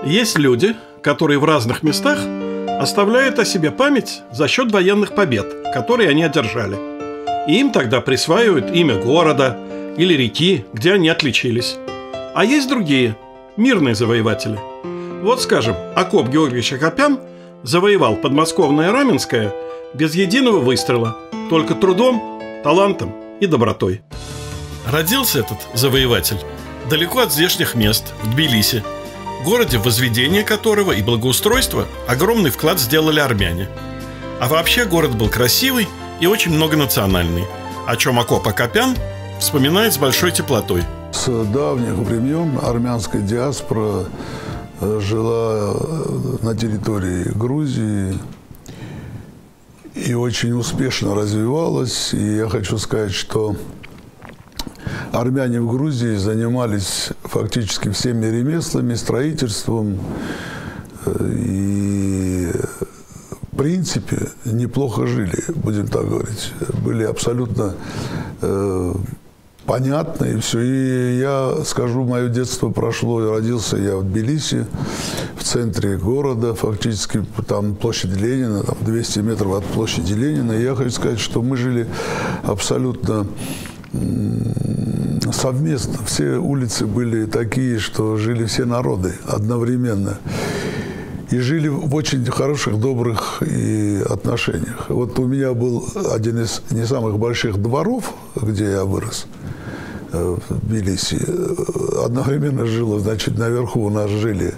Есть люди, которые в разных местах оставляют о себе память за счет военных побед, которые они одержали. И им тогда присваивают имя города или реки, где они отличились. А есть другие, мирные завоеватели. Вот, скажем, Акоп Георгиевич Акопян завоевал подмосковное Раменское без единого выстрела, только трудом, талантом и добротой. Родился этот завоеватель далеко от здешних мест, в Тбилиси, городе, в возведение которого и благоустройство огромный вклад сделали армяне. А вообще город был красивый и очень многонациональный, о чем Акоп Акопян вспоминает с большой теплотой. С давних времен армянская диаспора жила на территории Грузии и очень успешно развивалась. И я хочу сказать, что армяне в Грузии занимались фактически всеми ремеслами, строительством и, в принципе, неплохо жили, будем так говорить. Были абсолютно понятно и все. И я скажу, мое детство прошло, родился я в Тбилиси, в центре города, фактически там площадь Ленина, там 200 метров от площади Ленина. И я хочу сказать, что мы жили абсолютно совместно. Все улицы были такие, что жили все народы одновременно. И жили в очень хороших, добрых отношениях. Вот у меня был один из не самых больших дворов, где я вырос, в Тбилиси. Одновременно жило, значит, наверху у нас жили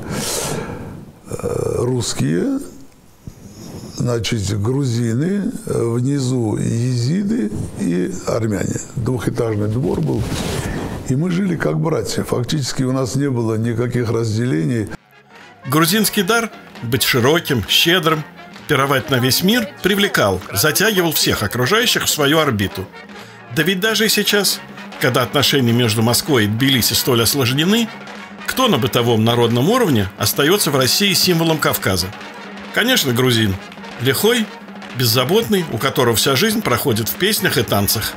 русские, значит, грузины, внизу езиды и армяне. Двухэтажный двор был. И мы жили как братья. Фактически у нас не было никаких разделений. Грузинский дар быть широким, щедрым, пировать на весь мир привлекал, затягивал всех окружающих в свою орбиту. Да ведь даже и сейчас, когда отношения между Москвой и Тбилиси столь осложнены, кто на бытовом народном уровне остается в России символом Кавказа? Конечно, грузин. Лихой, беззаботный, у которого вся жизнь проходит в песнях и танцах.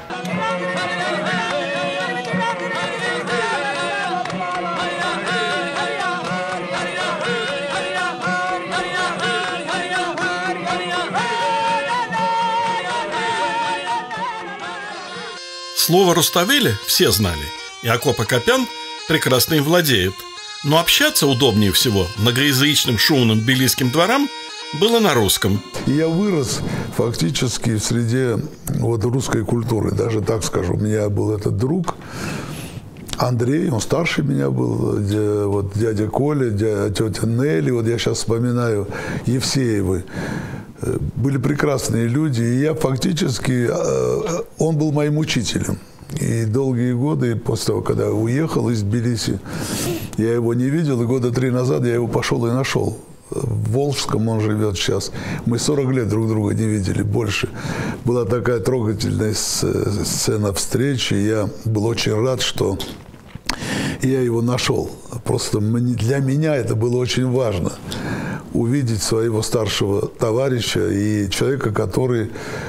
Слово «Руставели» все знали, и Акоп Акопян прекрасно им владеет. Но общаться удобнее всего многоязычным шумным тбилисским дворам было на русском. Я вырос фактически в среде вот русской культуры, даже так скажу. У меня был этот друг Андрей, он старше меня был, вот дядя Коля, тетя Нелли, вот я сейчас вспоминаю, Евсеевы. Были прекрасные люди, и я фактически, он был моим учителем. И долгие годы, после того, когда я уехал из Тбилиси, я его не видел, и года 3 назад я его пошел и нашел. В Волжском он живет сейчас. Мы 40 лет друг друга не видели, больше. Была такая трогательная сцена встречи, я был очень рад, что я его нашел. Просто для меня это было очень важно. Увидеть своего старшего товарища и человека, который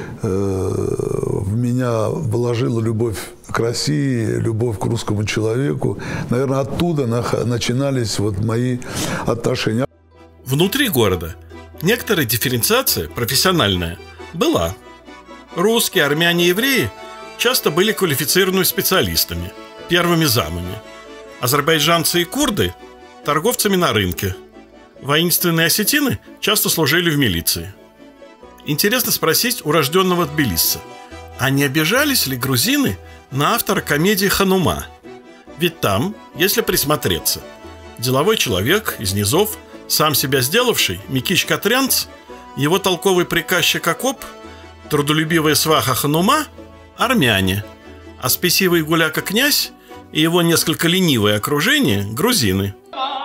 в меня вложил любовь к России, любовь к русскому человеку. Наверное, оттуда начинались вот мои отношения. Внутри города некоторая дифференциация профессиональная была. Русские, армяне и евреи часто были квалифицированными специалистами, первыми замами. Азербайджанцы и курды – торговцами на рынке. Воинственные осетины часто служили в милиции. Интересно спросить урожденного тбилисца, а не обижались ли грузины на автора комедии «Ханума»? Ведь там, если присмотреться, деловой человек из низов, сам себя сделавший, Микич Катрянц, его толковый приказчик Акоп, трудолюбивая сваха Ханума – армяне, а спесивый гуляка князь и его несколько ленивое окружение – грузины.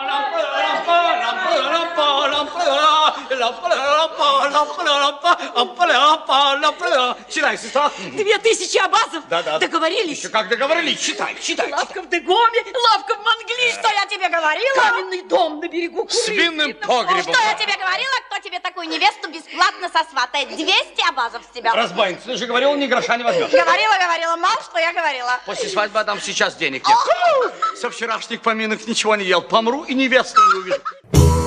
Читай, сестра. 2000 абазов? Да. Договорились? Еще как договорились? Читай. Лавка в Дегоме, лавка в Манглии. Что я тебе говорила? Каменный дом на берегу Куры. С винным погребом. Что я тебе говорила? Кто тебе такую невесту бесплатно сосватает? 200 абазов с тебя. Разбойница, ты же говорила, ни гроша не возьмешь. Говорила. Мало что я говорила. После свадьбы отдам, сейчас денег нет. Со вчерашних поминок ничего не ел. Помру и невесту не увижу.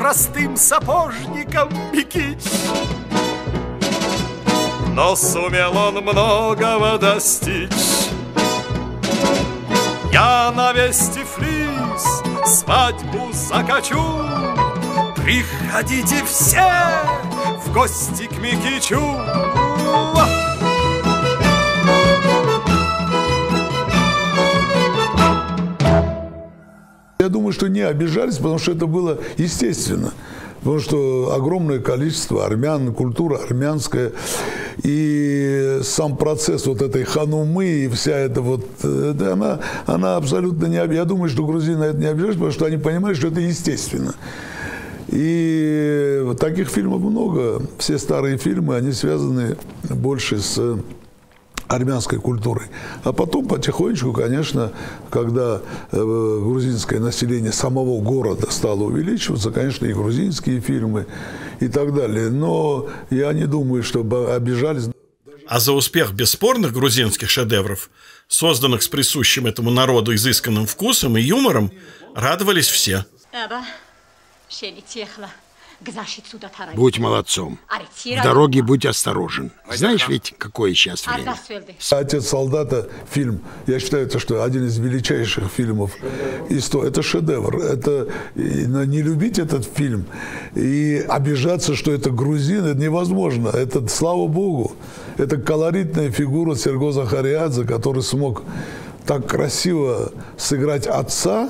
простым сапожником бекись. Но сумел он многого достичь. Я на весь Тифлис свадьбу закачу. Приходите все в гости к Микичу. Я думаю, что не обижались, потому что это было естественно. Потому что огромное количество армян, культура армянская, и сам процесс вот этой ханумы, и вся эта вот, она абсолютно не обижалась. Я думаю, что грузины на это не обижались, потому что они понимают, что это естественно. И таких фильмов много. Все старые фильмы, они связаны больше с армянской культурой. А потом потихонечку, конечно, когда грузинское население самого города стало увеличиваться, конечно, и грузинские фильмы и так далее. Но я не думаю, чтобы обижались. А за успех бесспорных грузинских шедевров, созданных с присущим этому народу изысканным вкусом и юмором, радовались все. Будь молодцом. В дороге будь осторожен. Знаешь ведь, какое сейчас время? «Отец солдата» фильм, я считаю, это что один из величайших фильмов истории. Это шедевр. Это не любить этот фильм и обижаться, что это грузин, это невозможно. Это, слава богу, это колоритная фигура Серго Захариадзе, который смог так красиво сыграть отца.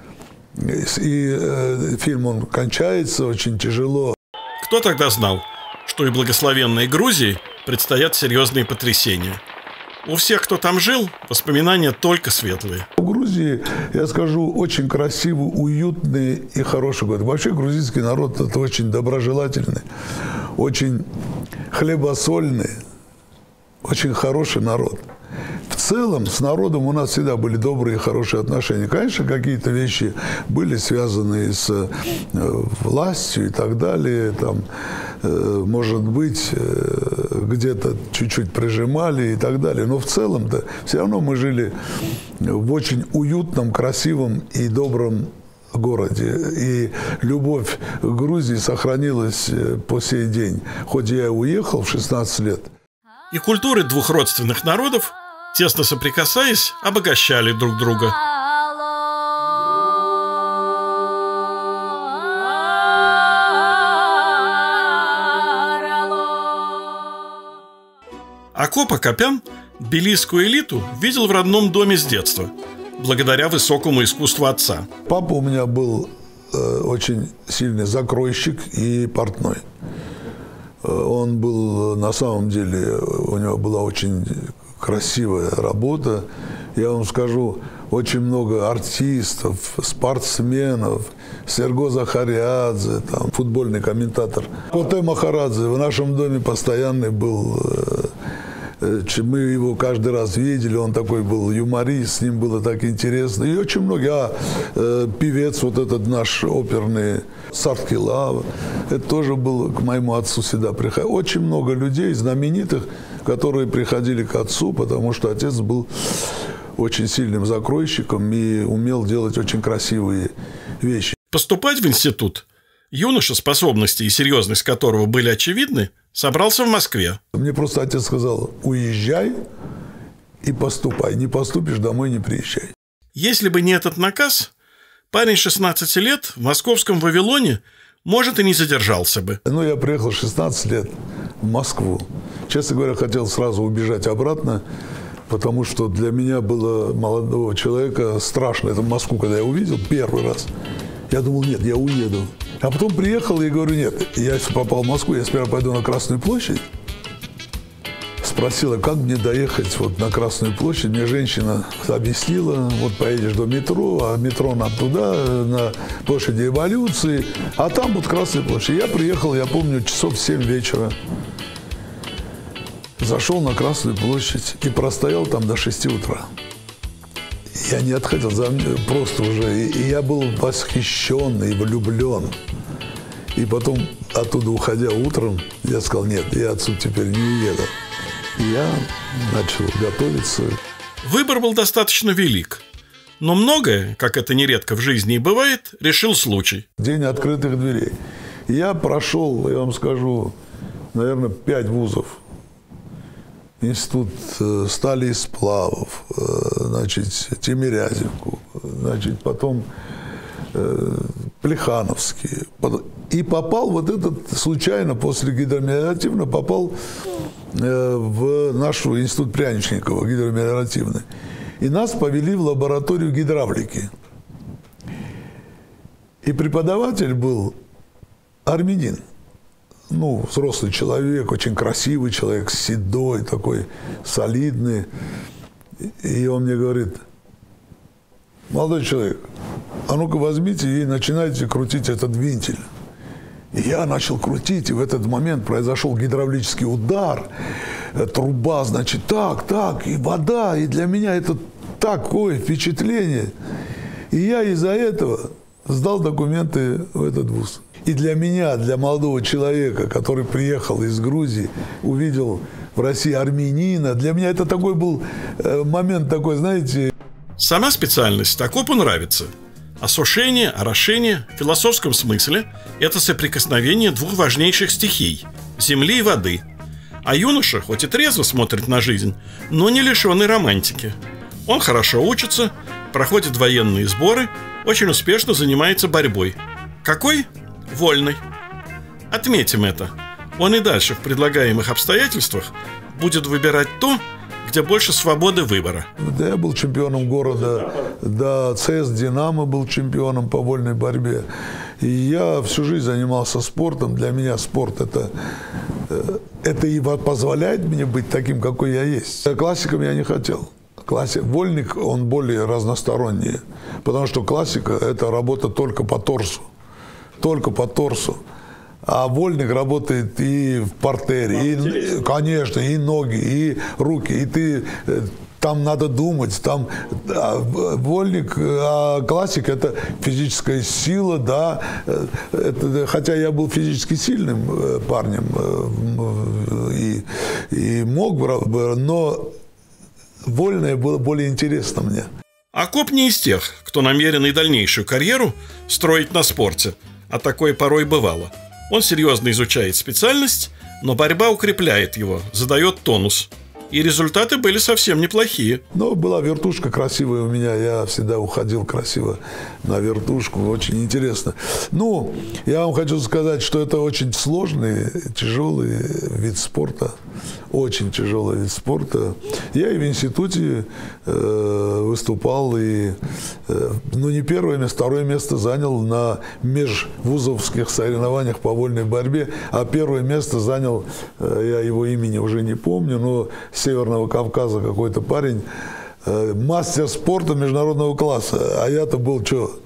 И фильм, он кончается очень тяжело. Кто тогда знал, что и благословенной Грузии предстоят серьезные потрясения? У всех, кто там жил, воспоминания только светлые. В Грузии, я скажу, очень красивый, уютный и хороший город. Вообще грузинский народ – это очень доброжелательный, очень хлебосольный, очень хороший народ. В целом, с народом у нас всегда были добрые и хорошие отношения. Конечно, какие-то вещи были связаны с властью и так далее. Там, может быть, где-то чуть-чуть прижимали и так далее. Но в целом-то все равно мы жили в очень уютном, красивом и добром городе. И любовь к Грузии сохранилась по сей день. Хоть я и уехал в 16 лет. И культуры двух родственных народов, тесно соприкасаясь, обогащали друг друга. Акоп Акопян тбилисскую элиту видел в родном доме с детства, благодаря высокому искусству отца. Папа у меня был очень сильный закройщик и портной. Он был, на самом деле, у него была очень красивая работа. Я вам скажу, очень много артистов, спортсменов, Серго Захариадзе, там, футбольный комментатор. Поте Махарадзе в нашем доме постоянный был. Мы его каждый раз видели, он такой был юморист, с ним было так интересно. И очень многие, певец вот этот наш оперный Сарткилава, это тоже был к моему отцу всегда приходил. Очень много людей, знаменитых, которые приходили к отцу, потому что отец был очень сильным закройщиком и умел делать очень красивые вещи. Поступать в институт юноша, способности и серьезность которого были очевидны, собрался в Москве. Мне просто отец сказал: уезжай и поступай. Не поступишь, домой не приезжай. Если бы не этот наказ, парень 16 лет в московском Вавилоне, может, и не задержался бы. Ну, я приехал 16 лет в Москву. Честно говоря, хотел сразу убежать обратно, потому что для меня было, молодого человека, страшно. Это Москву, когда я увидел первый раз, я думал, нет, я уеду. А потом приехал и говорю, нет, я если попал в Москву, я сперва пойду на Красную площадь. Спросила, как мне доехать вот на Красную площадь. Мне женщина объяснила, вот поедешь до метро, а метро нам туда, на площади Революции, а там вот Красная площадь. Я приехал, я помню, часов в 7 вечера. Зашел на Красную площадь и простоял там до 6 утра. Я не отходил, просто уже. И я был восхищен и влюблен. И потом, оттуда уходя утром, я сказал, нет, я отсюда теперь не уеду. И я начал готовиться. Выбор был достаточно велик. Но многое, как это нередко в жизни и бывает, решил случай. День открытых дверей. Я прошел, я вам скажу, наверное, 5 вузов. Институт стали и сплавов, значит, Тимирязевку, значит, потом Плехановский. И попал вот этот, случайно, после гидромелиоративно, попал в наш институт Пряничникова, гидромелиоративный. И нас повели в лабораторию гидравлики. И преподаватель был армянин. Ну, взрослый человек, очень красивый человек, седой, такой солидный. И он мне говорит: молодой человек, а ну-ка возьмите и начинайте крутить этот вентиль. И я начал крутить, и в этот момент произошел гидравлический удар. Труба, значит, так, и вода. И для меня это такое впечатление. И я из-за этого сдал документы в этот вуз. И для меня, для молодого человека, который приехал из Грузии, увидел в России армянина, для меня это такой был момент такой, знаете... Сама специальность окопу нравится. Осушение, орошение в философском смысле – это соприкосновение двух важнейших стихий – земли и воды. А юноша, хоть и трезво смотрит на жизнь, но не лишенный романтики. Он хорошо учится, проходит военные сборы, очень успешно занимается борьбой. Какой? Вольный. Отметим это. Он и дальше в предлагаемых обстоятельствах будет выбирать то, где больше свободы выбора. Да, я был чемпионом города, да, ЦС «Динамо» был чемпионом по вольной борьбе. И я всю жизнь занимался спортом. Для меня спорт это и позволяет мне быть таким, какой я есть. Классиком я не хотел. Вольник, он более разносторонний, потому что классика – это работа только по торсу. Только по торсу. А вольник работает и в партере, и, конечно, и ноги, и руки, и ты, там надо думать, там вольник, а классик – это физическая сила, да, это, хотя я был физически сильным парнем и мог бы, но вольное было более интересно мне. Окоп не из тех, кто намерен и дальнейшую карьеру строить на спорте, а такое порой бывало. Он серьезно изучает специальность, но борьба укрепляет его, задает тонус. И результаты были совсем неплохие. Но была вертушка красивая у меня, я всегда уходил красиво на вертушку, очень интересно. Ну, я вам хочу сказать, что это очень сложный, тяжелый вид спорта, очень тяжелый вид спорта. Я и в институте выступал, и, ну, не первое место, второе место занял на межвузовских соревнованиях по вольной борьбе, а первое место занял, я его имени уже не помню, но с Северного Кавказа какой-то парень, мастер спорта международного класса. А я-то был что?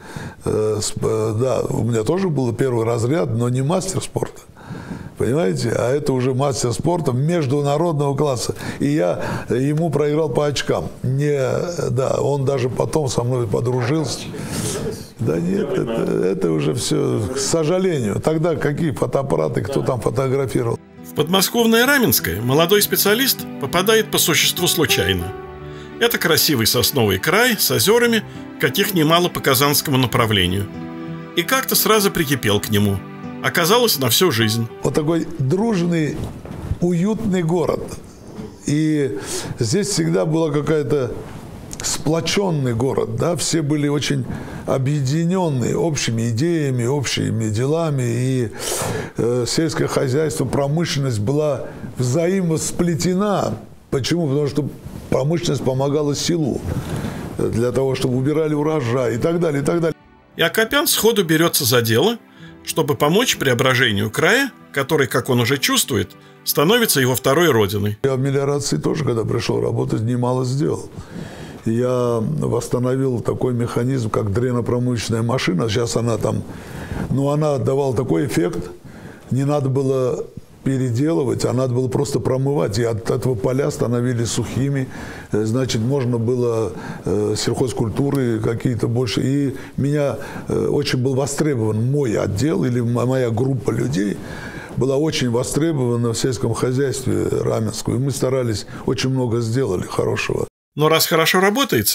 Да, у меня тоже был первый разряд, но не мастер спорта. Понимаете? А это уже мастер спорта международного класса. И я ему проиграл по очкам. Да, он даже потом со мной подружился. Да нет, это уже все, к сожалению. Тогда какие фотоаппараты, кто там фотографировал? В подмосковное Раменское молодой специалист попадает по существу случайно. Это красивый сосновый край с озерами, каких немало по казанскому направлению. И как-то сразу прикипел к нему. Оказалось, на всю жизнь. Вот такой дружный, уютный город. И здесь всегда была какая-то сплоченный город, да, все были очень объединенные общими идеями, общими делами, и сельское хозяйство, промышленность была взаимосплетена. Почему? Потому что промышленность помогала селу для того, чтобы убирали урожай и так далее, и так далее. И Акопян сходу берется за дело, чтобы помочь преображению края, который, как он уже чувствует, становится его второй родиной. Я в мелиорации тоже, когда пришел работать, немало сделал. Я восстановил такой механизм, как дренопромывочная машина. Сейчас она там, ну, она давала такой эффект, не надо было переделывать, а надо было просто промывать. И от этого поля становились сухими. Значит, можно было сельхозкультуры какие-то больше. И меня очень был востребован мой отдел или моя группа людей была очень востребована в сельском хозяйстве Раменского. И мы старались, очень много сделали хорошего. Но раз хорошо работается,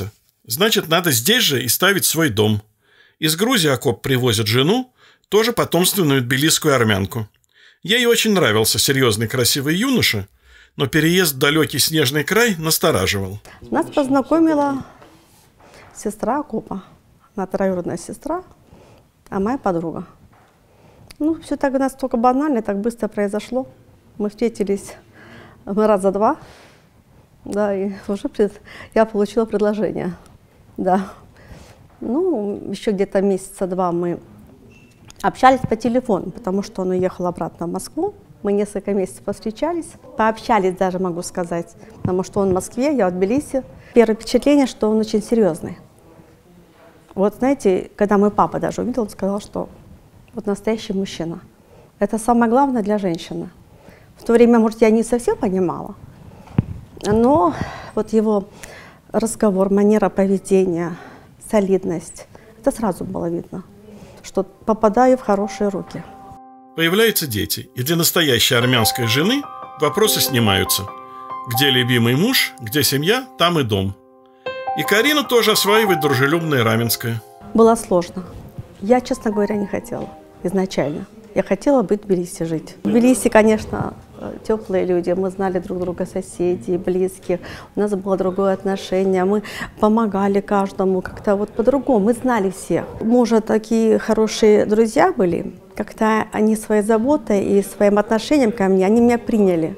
Значит, надо здесь же и ставить свой дом. Из Грузии Акоп привозит жену, тоже потомственную тбилисскую армянку. Ей очень нравился серьезный красивый юноша, но переезд в далекий снежный край настораживал. Нас познакомила сестра Акопа. Она троюродная сестра, а моя подруга. Ну, все так настолько банально, так быстро произошло. Мы встретились раза два, да, и уже я получила предложение, да. Ну, еще где-то месяца два мы общались по телефону, потому что он уехал обратно в Москву. Мы несколько месяцев повстречались, пообщались даже, могу сказать, потому что он в Москве, я в Тбилиси. Первое впечатление, что он очень серьезный. Вот знаете, когда мой папа даже увидел, он сказал, что вот настоящий мужчина. Это самое главное для женщины. В то время, может, я не совсем понимала, но вот его разговор, манера поведения, солидность, это сразу было видно, что попадаю в хорошие руки. Появляются дети, и для настоящей армянской жены вопросы снимаются. Где любимый муж, где семья, там и дом. И Карина тоже осваивает дружелюбное Раменское. Было сложно. Я, честно говоря, не хотела изначально. Я хотела быть в Тбилиси, жить. В Тбилиси, конечно, теплые люди. Мы знали друг друга, соседей, близких. У нас было другое отношение. Мы помогали каждому как-то вот по-другому. Мы знали всех. Мужа такие хорошие друзья были. Как-то они своей заботой и своим отношением ко мне, они меня приняли.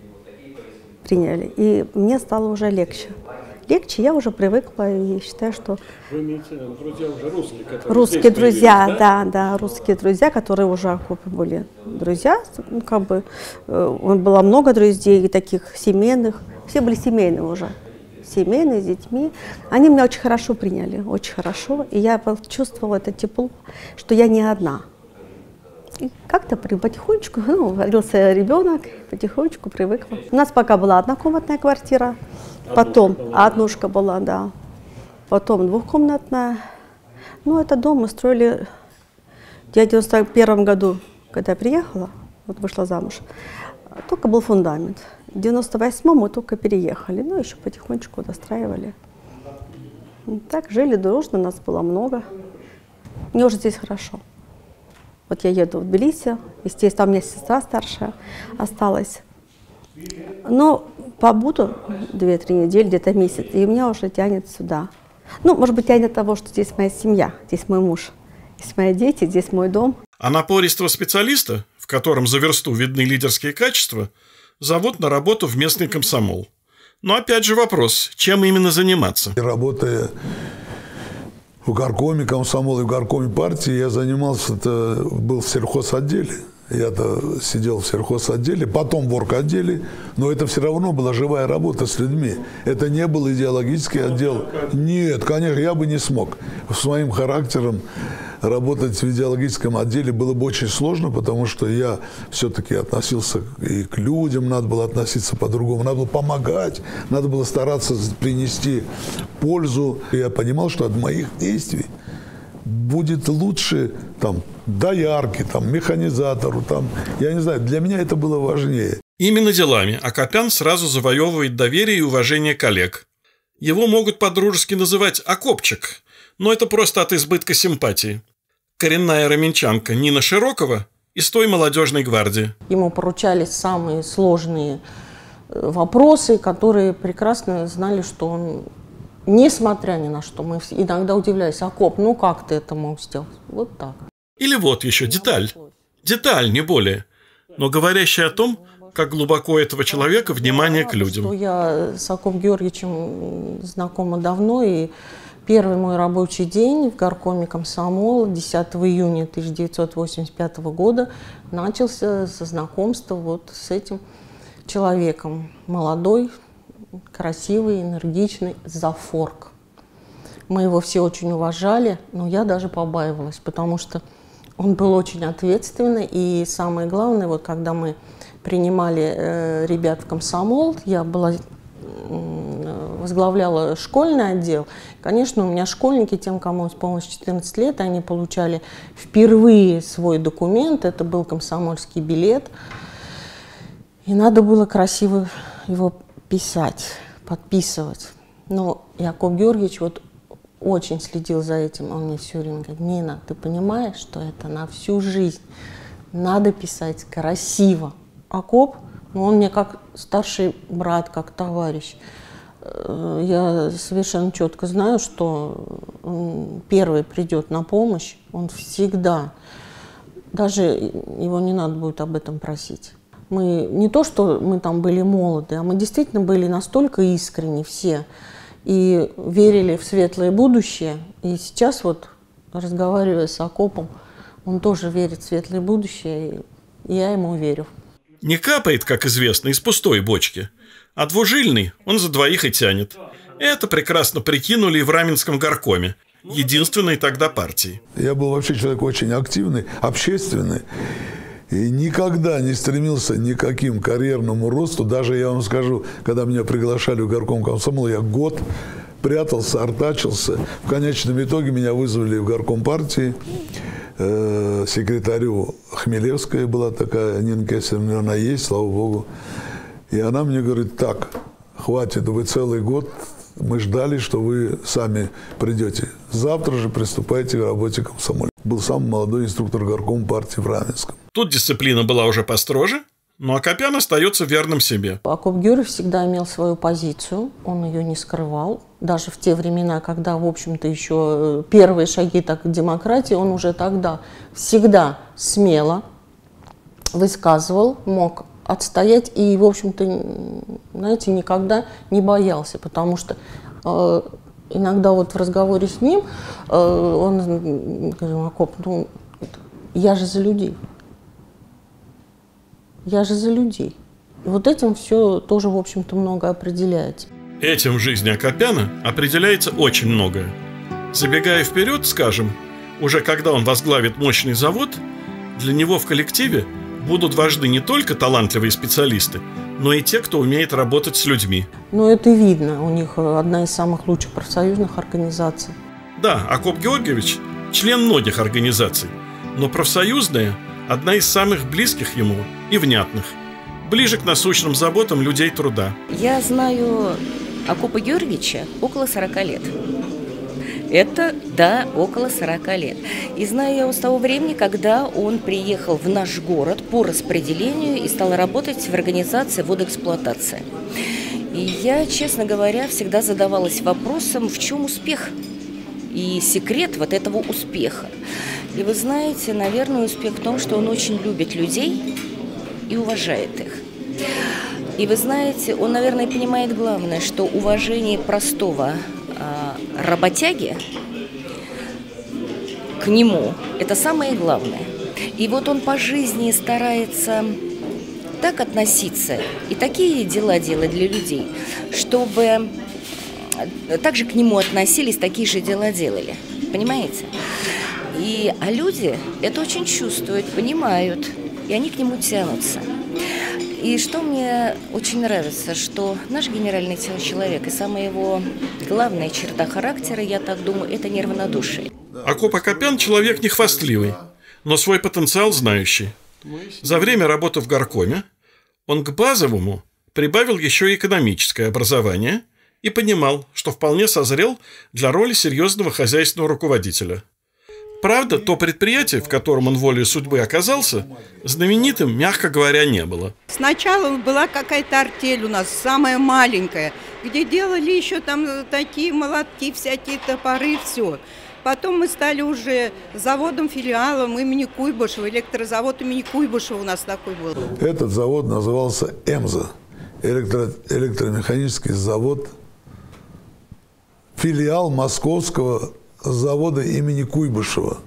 И мне стало уже легче. Я уже привыкла и считаю, что... Вы имеете друзья уже русские, которые русские друзья, да, русские друзья, которые уже Акопы были друзья. Ну, как бы, было много друзей таких семейных. Все были семейные уже. Семейные, с детьми. Они меня очень хорошо приняли, очень хорошо. И я почувствовала это тепло, что я не одна. И как-то потихонечку, родился ребенок, потихонечку привыкла. У нас пока была однокомнатная квартира, потом однушка была, да, потом двухкомнатная. Ну, этот дом мы строили, я в 91 году, когда я приехала, вот вышла замуж, только был фундамент. В 98-м мы только переехали, ну, еще потихонечку достраивали. Так, жили дружно, нас было много. Мне уже здесь хорошо. Вот я еду в Тбилиси, естественно, у меня сестра старшая осталась. Но побуду 2-3 недели, где-то месяц, и меня уже тянет сюда. Ну, может быть, тянет того, что здесь моя семья, здесь мой муж, здесь мои дети, здесь мой дом. А напористого специалиста, в котором за версту видны лидерские качества, зовут на работу в местный комсомол. Но опять же вопрос, чем именно заниматься? Работая в горкоме комсомола и в горкоме партии, я занимался, был в сельхозотделе. Я-то сидел в сельхозотделе, потом в орготделе, но это все равно была живая работа с людьми. Это не был идеологический отдел. Нет, конечно, я бы не смог. С моим характером работать в идеологическом отделе было бы очень сложно, потому что я все-таки относился и к людям, надо было относиться по-другому, надо было помогать, надо было стараться принести пользу. Я понимал, что от моих действий будет лучше там доярке, там, механизатору, там, я не знаю, для меня это было важнее. Именно делами Акопян сразу завоевывает доверие и уважение коллег. Его могут по-дружески называть Акопчик, но это просто от избытка симпатии. Коренная раменчанка Нина Широкова из той молодежной гвардии. Ему поручались самые сложные вопросы, которые прекрасно знали, что он, несмотря ни на что, мы иногда удивлялись: Акоп, ну как ты это мог сделать? Вот так. Или вот еще деталь. Деталь, не более. Но говорящая о том, как глубоко этого человека внимание к людям. Я с Акопом Георгиевичем знакома давно, и первый мой рабочий день в горкоме комсомола 10 июня 1985 года начался со знакомства вот с этим человеком. Молодой, красивый, энергичный, зафорк. Мы его все очень уважали, но я даже побаивалась, потому что он был очень ответственный. И самое главное, вот когда мы принимали ребят в комсомол, я возглавляла школьный отдел. Конечно, у меня школьники, тем, кому исполнилось 14 лет, они получали впервые свой документ, это был комсомольский билет. И надо было красиво его писать, подписывать. Но Акоп Георгиевич вот очень следил за этим. Он мне все время говорит: Нина, ты понимаешь, что это на всю жизнь? Надо писать красиво. Окоп, он мне как старший брат, как товарищ. Я совершенно четко знаю, что он первый придет на помощь. Он всегда, даже его не надо будет об этом просить. Мы не то, что мы там были молоды, а мы действительно были настолько искренни все и верили в светлое будущее. И сейчас вот, разговаривая с Окопом, он тоже верит в светлое будущее, и я ему верю. Не капает, как известно, из пустой бочки, а двужильный он за двоих и тянет. Это прекрасно прикинули и в Раменском горкоме, единственной тогда партии. Я был вообще человек очень активный, общественный. И никогда не стремился ни к каким карьерному росту. Даже, я вам скажу, когда меня приглашали в горком комсомола, я год прятался, артачился. В конечном итоге меня вызвали в горком партии. Секретарю Хмелевская была такая, Нина Кесаревна, она есть, слава богу. И она мне говорит: так, хватит, вы целый год, мы ждали, что вы сами придете. Завтра же приступайте к работе комсомола. Был самый молодой инструктор горком партии в Раменском. Тут дисциплина была уже построже, но Акопян остается верным себе. Акоп Георгиевич всегда имел свою позицию, он ее не скрывал. Даже в те времена, когда, в общем-то, еще первые шаги так к демократии, он уже тогда всегда смело высказывал, мог отстоять и, в общем-то, знаете, никогда не боялся, потому что иногда вот в разговоре с ним он говорит: Акоп, ну, я же за людей. Я же за людей. И вот этим все тоже, в общем-то, много определяется. Этим в жизни Акопяна определяется очень многое. Забегая вперед, скажем, уже когда он возглавит мощный завод, для него в коллективе будут важны не только талантливые специалисты, но и те, кто умеет работать с людьми. Ну, это видно. У них одна из самых лучших профсоюзных организаций. Да, Акоп Георгиевич – член многих организаций, но профсоюзная – одна из самых близких ему и внятных, ближе к насущным заботам людей труда. Я знаю Акопа Георгиевича около 40 лет. Это, да, около 40 лет. И знаю я его с того времени, когда он приехал в наш город по распределению и стал работать в организации водоэксплуатации. И я, честно говоря, всегда задавалась вопросом, в чем успех и секрет вот этого успеха. И вы знаете, наверное, успех в том, что он очень любит людей и уважает их. И вы знаете, он, наверное, понимает главное, что уважение простого работяги к нему – это самое главное. И вот он по жизни старается так относиться и такие дела делать для людей, чтобы также к нему относились, такие же дела делали. Понимаете? А люди это очень чувствуют, понимают, и они к нему тянутся. И что мне очень нравится, что наш генеральный человек, и самая его главная черта характера, я так думаю, это неравнодушие. Акоп Акопян человек не хвастливый, но свой потенциал знающий. За время работы в горкоме он к базовому прибавил еще и экономическое образование и понимал, что вполне созрел для роли серьезного хозяйственного руководителя. Правда, то предприятие, в котором он волею судьбы оказался, знаменитым, мягко говоря, не было. Сначала была какая-то артель у нас, самая маленькая, где делали еще там такие молотки, всякие топоры, все. Потом мы стали уже заводом-филиалом имени Куйбышева, электрозавод имени Куйбышева у нас такой был. Этот завод назывался ЭМЗА, электромеханический завод, филиал московского завода имени Куйбышева.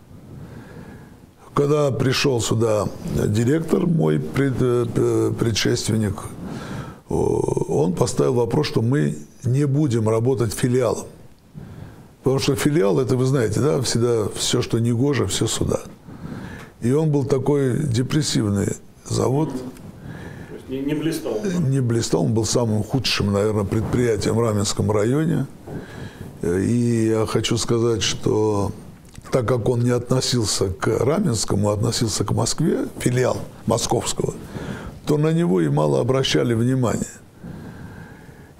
Когда пришел сюда директор, мой предшественник, он поставил вопрос, что мы не будем работать филиалом. Потому что филиал, это вы знаете, да, всегда все, что негоже, все сюда. И он был такой депрессивный завод. Не блистал? Не блистал, он был самым худшим, наверное, предприятием в Раменском районе. И я хочу сказать, что так как он не относился к Раменскому, а относился к Москве, филиал московского, то на него и мало обращали внимания.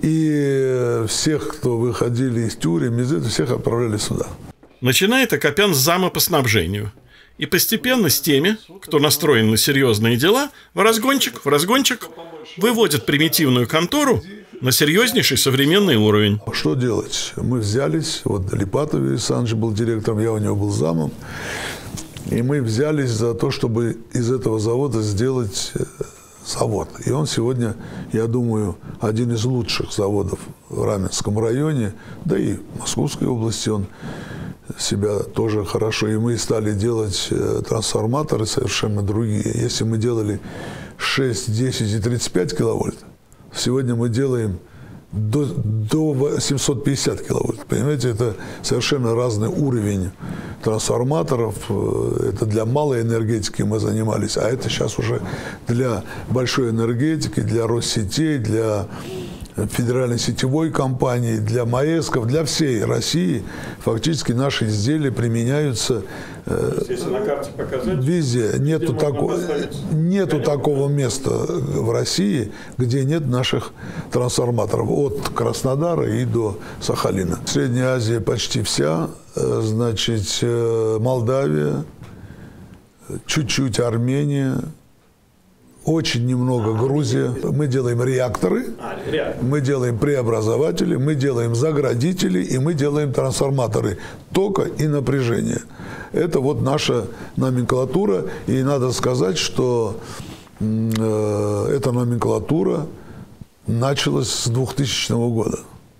И всех, кто выходили из тюрем, из этого всех отправляли сюда. Начинает Акопян с зама по снабжению. И постепенно с теми, кто настроен на серьезные дела, в разгончик выводит примитивную контору на серьезнейший современный уровень. Что делать? Мы взялись, вот Липатов Александрович был директором, я у него был замом, и мы взялись за то, чтобы из этого завода сделать завод. И он сегодня, я думаю, один из лучших заводов в Раменском районе, да и в Московской области он себя тоже хорошо. И мы стали делать трансформаторы совершенно другие. Если мы делали 6, 10 и 35 киловольт, сегодня мы делаем до 750 киловольт. Понимаете, это совершенно разный уровень трансформаторов. Это для малой энергетики мы занимались, а это сейчас уже для большой энергетики, для Россетей, для федеральной сетевой компании, для МАЭСков, для всей России. Фактически наши изделия применяются если на карте показать, везде. Нету такого места в России, где нет наших трансформаторов. От Краснодара и до Сахалина. Средняя Азия почти вся, значит, Молдавия, чуть-чуть Армения, очень немного Грузия. Мы делаем реакторы, мы делаем преобразователи, мы делаем заградители и мы делаем трансформаторы тока и напряжения. Это вот наша номенклатура. И надо сказать, что эта номенклатура началась с 2000 года.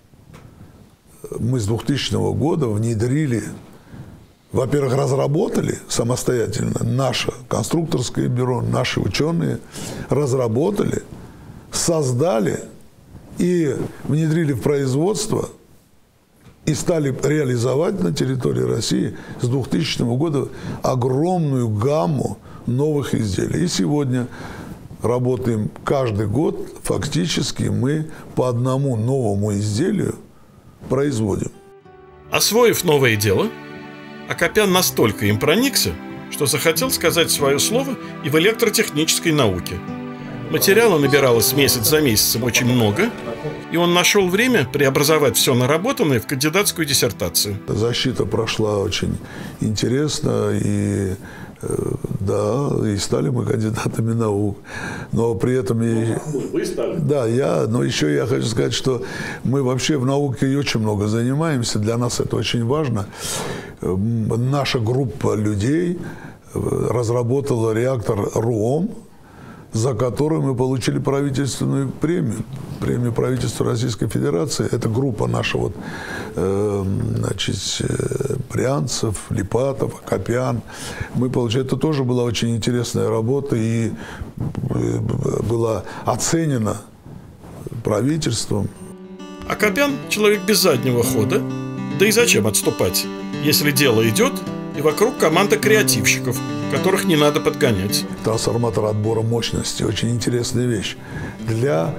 Мы с 2000 года внедрили, во-первых, разработали самостоятельно, наше конструкторское бюро, наши ученые разработали, создали и внедрили в производство и стали реализовать на территории России с 2000 года огромную гамму новых изделий. И сегодня работаем каждый год, фактически мы по одному новому изделию производим. Освоив новое дело, Акопян настолько им проникся, что захотел сказать свое слово и в электротехнической науке. Материала набиралось месяц за месяцем очень много, и он нашел время преобразовать все наработанное в кандидатскую диссертацию. Защита прошла очень интересно, и да, и стали мы кандидатами наук. Но при этом вы стали? Да, но еще я хочу сказать, что мы вообще в науке и очень много занимаемся. Для нас это очень важно. Наша группа людей разработала реактор РУОМ, за который мы получили правительственную премию правительства Российской Федерации. Это группа наша, вот, значит, Брянцев, Липатов, Акопян. Мы получили, это тоже была очень интересная работа и была оценена правительством. Акопян – человек без заднего хода, да и зачем отступать, если дело идет, и вокруг команда креативщиков, которых не надо подгонять. Трансформатор отбора мощности – очень интересная вещь для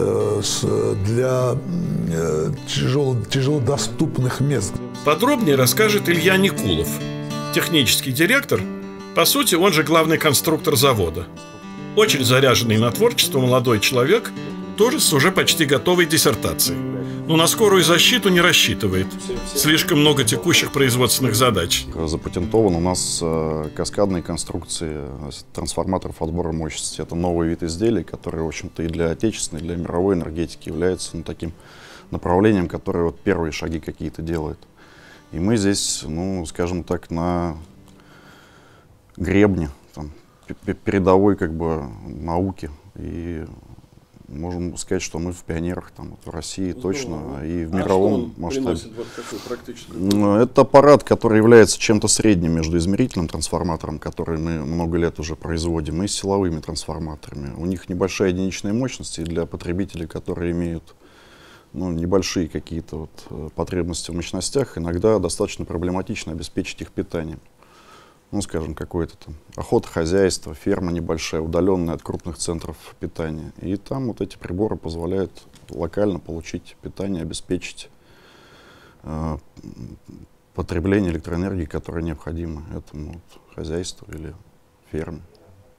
тяжелодоступных мест. Подробнее расскажет Илья Никулов, технический директор, по сути, он же главный конструктор завода. Очень заряженный на творчество молодой человек, тоже с уже почти готовой диссертацией. Но на скорую защиту не рассчитывает. Слишком много текущих производственных задач. Запатентован у нас каскадные конструкции трансформаторов отбора мощности. Это новый вид изделий, который, в общем-то, и для отечественной, и для мировой энергетики является таким направлением, которое вот первые шаги какие-то делает. И мы здесь, скажем так, на гребне передовой науки. И можем сказать, что мы в пионерах в России точно и в мировом масштабе. Это аппарат, который является чем-то средним между измерительным трансформатором, который мы много лет уже производим, и силовыми трансформаторами. У них небольшая единичная мощность, и для потребителей, которые имеют небольшие какие-то потребности в мощностях, иногда достаточно проблематично обеспечить их питанием. Скажем, какое-то охотохозяйство, ферма небольшая, удаленная от крупных центров питания. И там эти приборы позволяют локально получить питание, обеспечить потребление электроэнергии, которое необходимо этому хозяйству или ферме.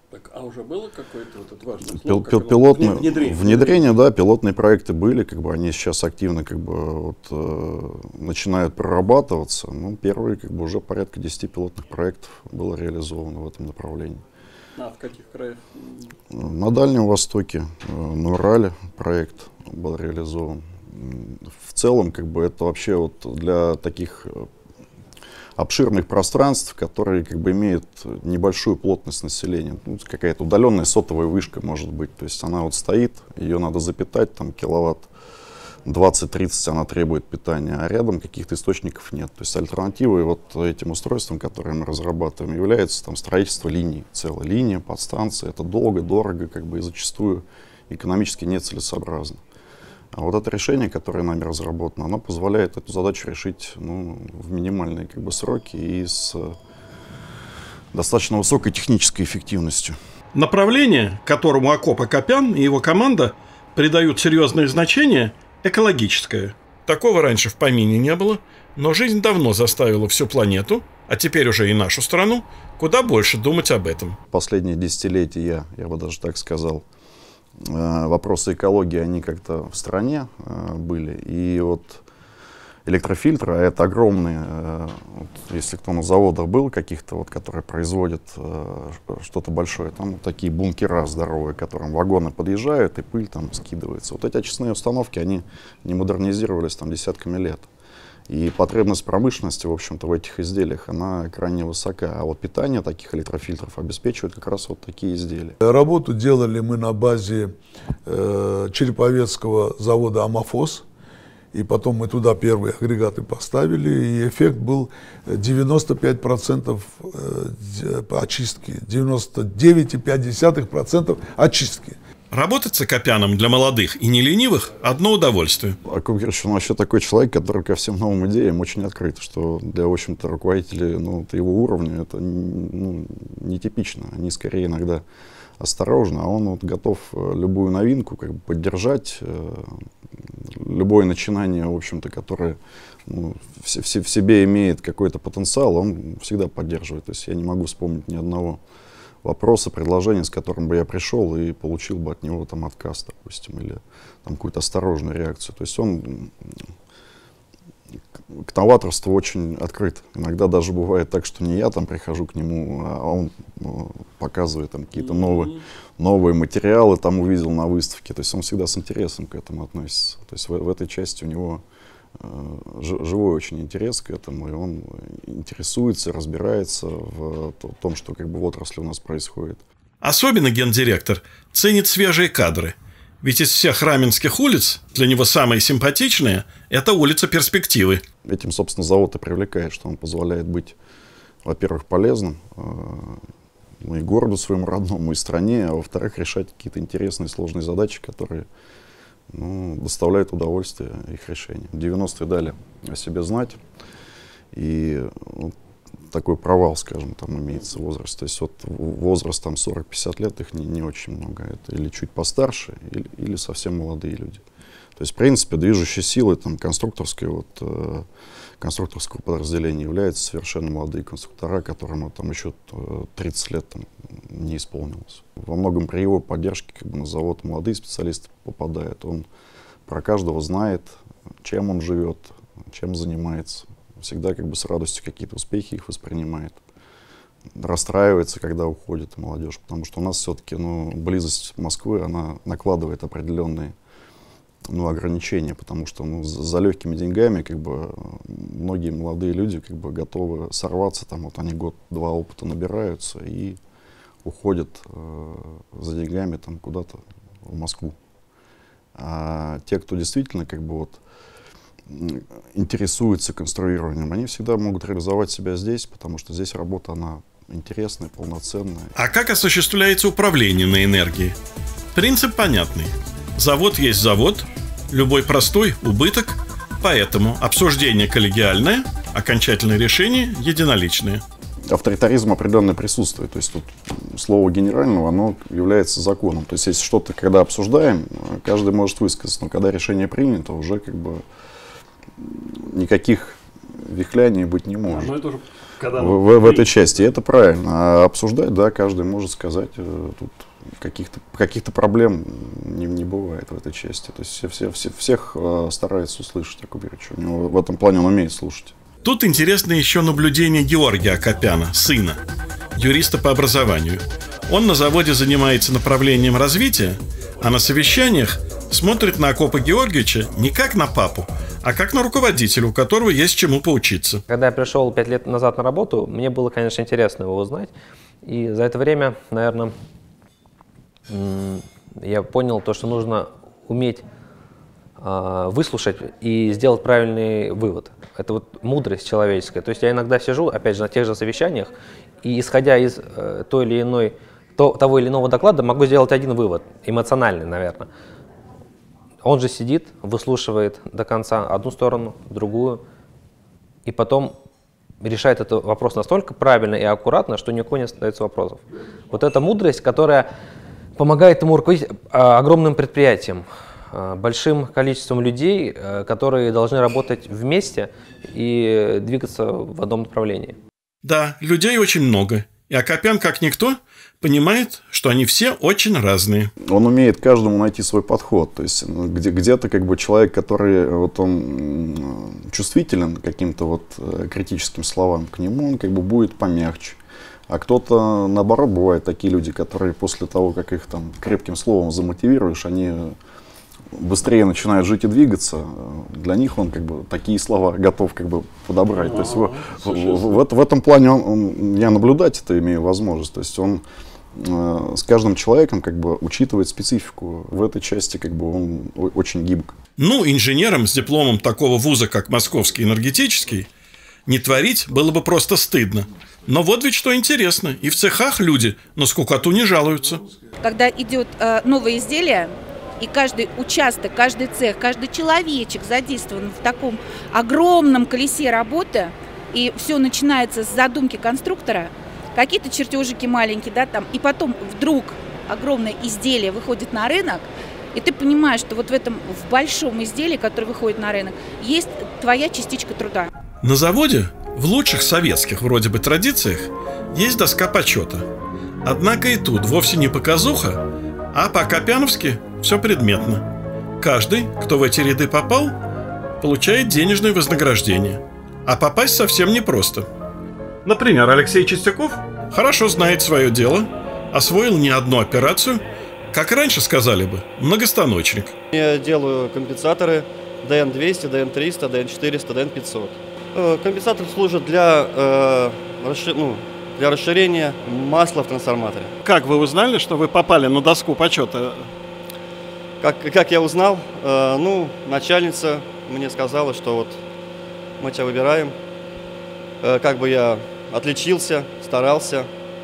Так, а уже было какое-то вот это важное слово? Внедрение, да, пилотные проекты были, как бы они сейчас активно как бы вот, начинают прорабатываться. Ну, первые как бы уже порядка 10 пилотных проектов было реализовано в этом направлении. А в каких краях? На Дальнем Востоке, на Урале проект был реализован. В целом, как бы это вообще вот для таких обширных пространств, которые как бы имеют небольшую плотность населения. Ну, какая-то удаленная сотовая вышка может быть. То есть она вот стоит, ее надо запитать, там киловатт 20-30 она требует питания, а рядом каких-то источников нет. То есть альтернативой вот этим устройствам, которые мы разрабатываем, является там строительство линий, целая линия, подстанции. Это долго, дорого, как бы и зачастую экономически нецелесообразно. А вот это решение, которое нами разработано, оно позволяет эту задачу решить в минимальные как бы, сроки и с достаточно высокой технической эффективностью. Направление, которому Акоп Акопян и его команда придают серьезное значение, экологическое. Такого раньше в помине не было, но жизнь давно заставила всю планету, а теперь уже и нашу страну, куда больше думать об этом. Последние десятилетия, я бы даже так сказал, вопросы экологии, они как-то в стране были. И вот электрофильтры, а это огромные, вот, если кто на заводах был каких-то, вот, которые производят что-то большое, там вот такие бункера здоровые, к которым вагоны подъезжают и пыль там скидывается. Вот эти очистные установки, они не модернизировались там десятками лет. И потребность промышленности, в общем-то, в этих изделиях, она крайне высока. А вот питание таких электрофильтров обеспечивает как раз вот такие изделия. Работу делали мы на базе Череповецкого завода «Амофос». И потом мы туда первые агрегаты поставили, и эффект был 95% очистки, 99,5% очистки. Работать с Акопяном для молодых и неленивых – одно удовольствие. Акоп Георгиевич, он вообще такой человек, который ко всем новым идеям очень открыт, что для, в общем-то, руководителей его уровня это нетипично. Они скорее иногда осторожны, а он вот готов любую новинку как бы поддержать, любое начинание, в общем-то, которое в себе имеет какой-то потенциал, он всегда поддерживает. То есть я не могу вспомнить ни одного вопроса, предложения, с которым бы я пришел и получил бы от него там отказ, допустим, или там какую-то осторожную реакцию. То есть он к новаторству очень открыт. Иногда даже бывает так, что не я там прихожу к нему, а он показывает там какие-то новые материалы, там увидел на выставке. То есть он всегда с интересом к этому относится. То есть в этой части у него живой очень интерес к этому, и он интересуется, разбирается в том, что как бы в отрасли у нас происходит. Особенно гендиректор ценит свежие кадры. Ведь из всех раменских улиц для него самая симпатичная – это улица Перспективы. Этим, собственно, завод и привлекает, что он позволяет быть, во-первых, полезным и городу своему родному, и стране, а во-вторых, решать какие-то интересные, сложные задачи, которые доставляют удовольствие их решению. 90-е дали о себе знать, и такой провал, скажем, там имеется возраст. То есть вот возраст там 40-50 лет, их не очень много. Это или чуть постарше, или совсем молодые люди. То есть, в принципе, движущей силой там, конструкторского подразделения являются совершенно молодые конструктора, которым там еще 30 лет там, не исполнилось. Во многом при его поддержке как бы, на завод молодые специалисты попадают. Он про каждого знает, чем он живет, чем занимается. Всегда как бы с радостью какие-то успехи их воспринимает. Расстраивается, когда уходит молодежь, потому что у нас все-таки близость Москвы, она накладывает определенные ограничения, потому что за легкими деньгами как бы многие молодые люди как бы готовы сорваться, там вот они год-два опыта набираются и уходят за деньгами там куда-то в Москву. А те, кто действительно как бы вот интересуются конструированием, они всегда могут реализовать себя здесь, потому что здесь работа, она интересная, полноценная. А как осуществляется управление на энергии? Принцип понятный. Завод есть завод, любой простой – убыток, поэтому обсуждение коллегиальное, окончательное решение единоличное. Авторитаризм определенно присутствует, то есть тут слово генерального, оно является законом. То есть если что-то, когда обсуждаем, каждый может высказаться, но когда решение принято, уже как бы никаких вихляния быть не может. Это уже когда в этой части. И это правильно. А обсуждать, да, каждый может сказать, тут каких-то проблем не бывает в этой части. То есть всех старается услышать Акубирович. У него в этом плане он умеет слушать. Тут интересно еще наблюдение Георгия Акопяна, сына, юриста по образованию. Он на заводе занимается направлением развития, а на совещаниях смотрит на Акопа Георгиевича не как на папу, а как на руководителя, у которого есть чему поучиться. Когда я пришел 5 лет назад на работу, мне было, конечно, интересно его узнать. И за это время, наверное, я понял то, что нужно уметь выслушать и сделать правильный вывод. Это вот мудрость человеческая. То есть я иногда сижу, опять же, на тех же совещаниях, и исходя из того или иного доклада, могу сделать один вывод, эмоциональный, наверное. Он же сидит, выслушивает до конца одну сторону, другую, и потом решает этот вопрос настолько правильно и аккуратно, что ни у кого не остается вопросов. Вот эта мудрость, которая помогает ему руководить огромным предприятием, большим количеством людей, которые должны работать вместе и двигаться в одном направлении. Да, людей очень много. И Акопян, как никто, понимает, что они все очень разные. Он умеет каждому найти свой подход. То есть где-то как бы человек, который вот он чувствителен к каким-то вот критическим словам, к нему он как бы будет помягче. А кто-то, наоборот, бывают такие люди, которые после того, как их там крепким словом замотивируешь, они быстрее начинают жить и двигаться. Для них он как бы такие слова готов как бы подобрать. То есть в этом плане я наблюдать это имею возможность. То есть он с каждым человеком как бы учитывает специфику. В этой части как бы он очень гибок. Ну, инженерам с дипломом такого вуза, как Московский энергетический, не творить было бы просто стыдно. Но вот ведь что интересно, и в цехах люди на скукоту не жалуются. Когда идет новое изделие, и каждый участок, каждый цех, каждый человечек задействован в таком огромном колесе работы, и все начинается с задумки конструктора, какие-то чертежики маленькие, да, там, и потом вдруг огромное изделие выходит на рынок, и ты понимаешь, что вот в большом изделии, которое выходит на рынок, есть твоя частичка труда. На заводе, в лучших советских вроде бы традициях, есть доска почета. Однако и тут вовсе не показуха, а по-акопяновски все предметно. Каждый, кто в эти ряды попал, получает денежное вознаграждение. А попасть совсем непросто. Например, Алексей Чистяков хорошо знает свое дело, освоил не одну операцию, как раньше сказали бы, многостаночник. Я делаю компенсаторы ДН-200, ДН-300, ДН-400, ДН-500. Компенсатор служит для расширения масла в трансформаторе. Как вы узнали, что вы попали на доску почета? Как я узнал? Начальница мне сказала, что вот мы тебя выбираем. Как бы я отличился, старался.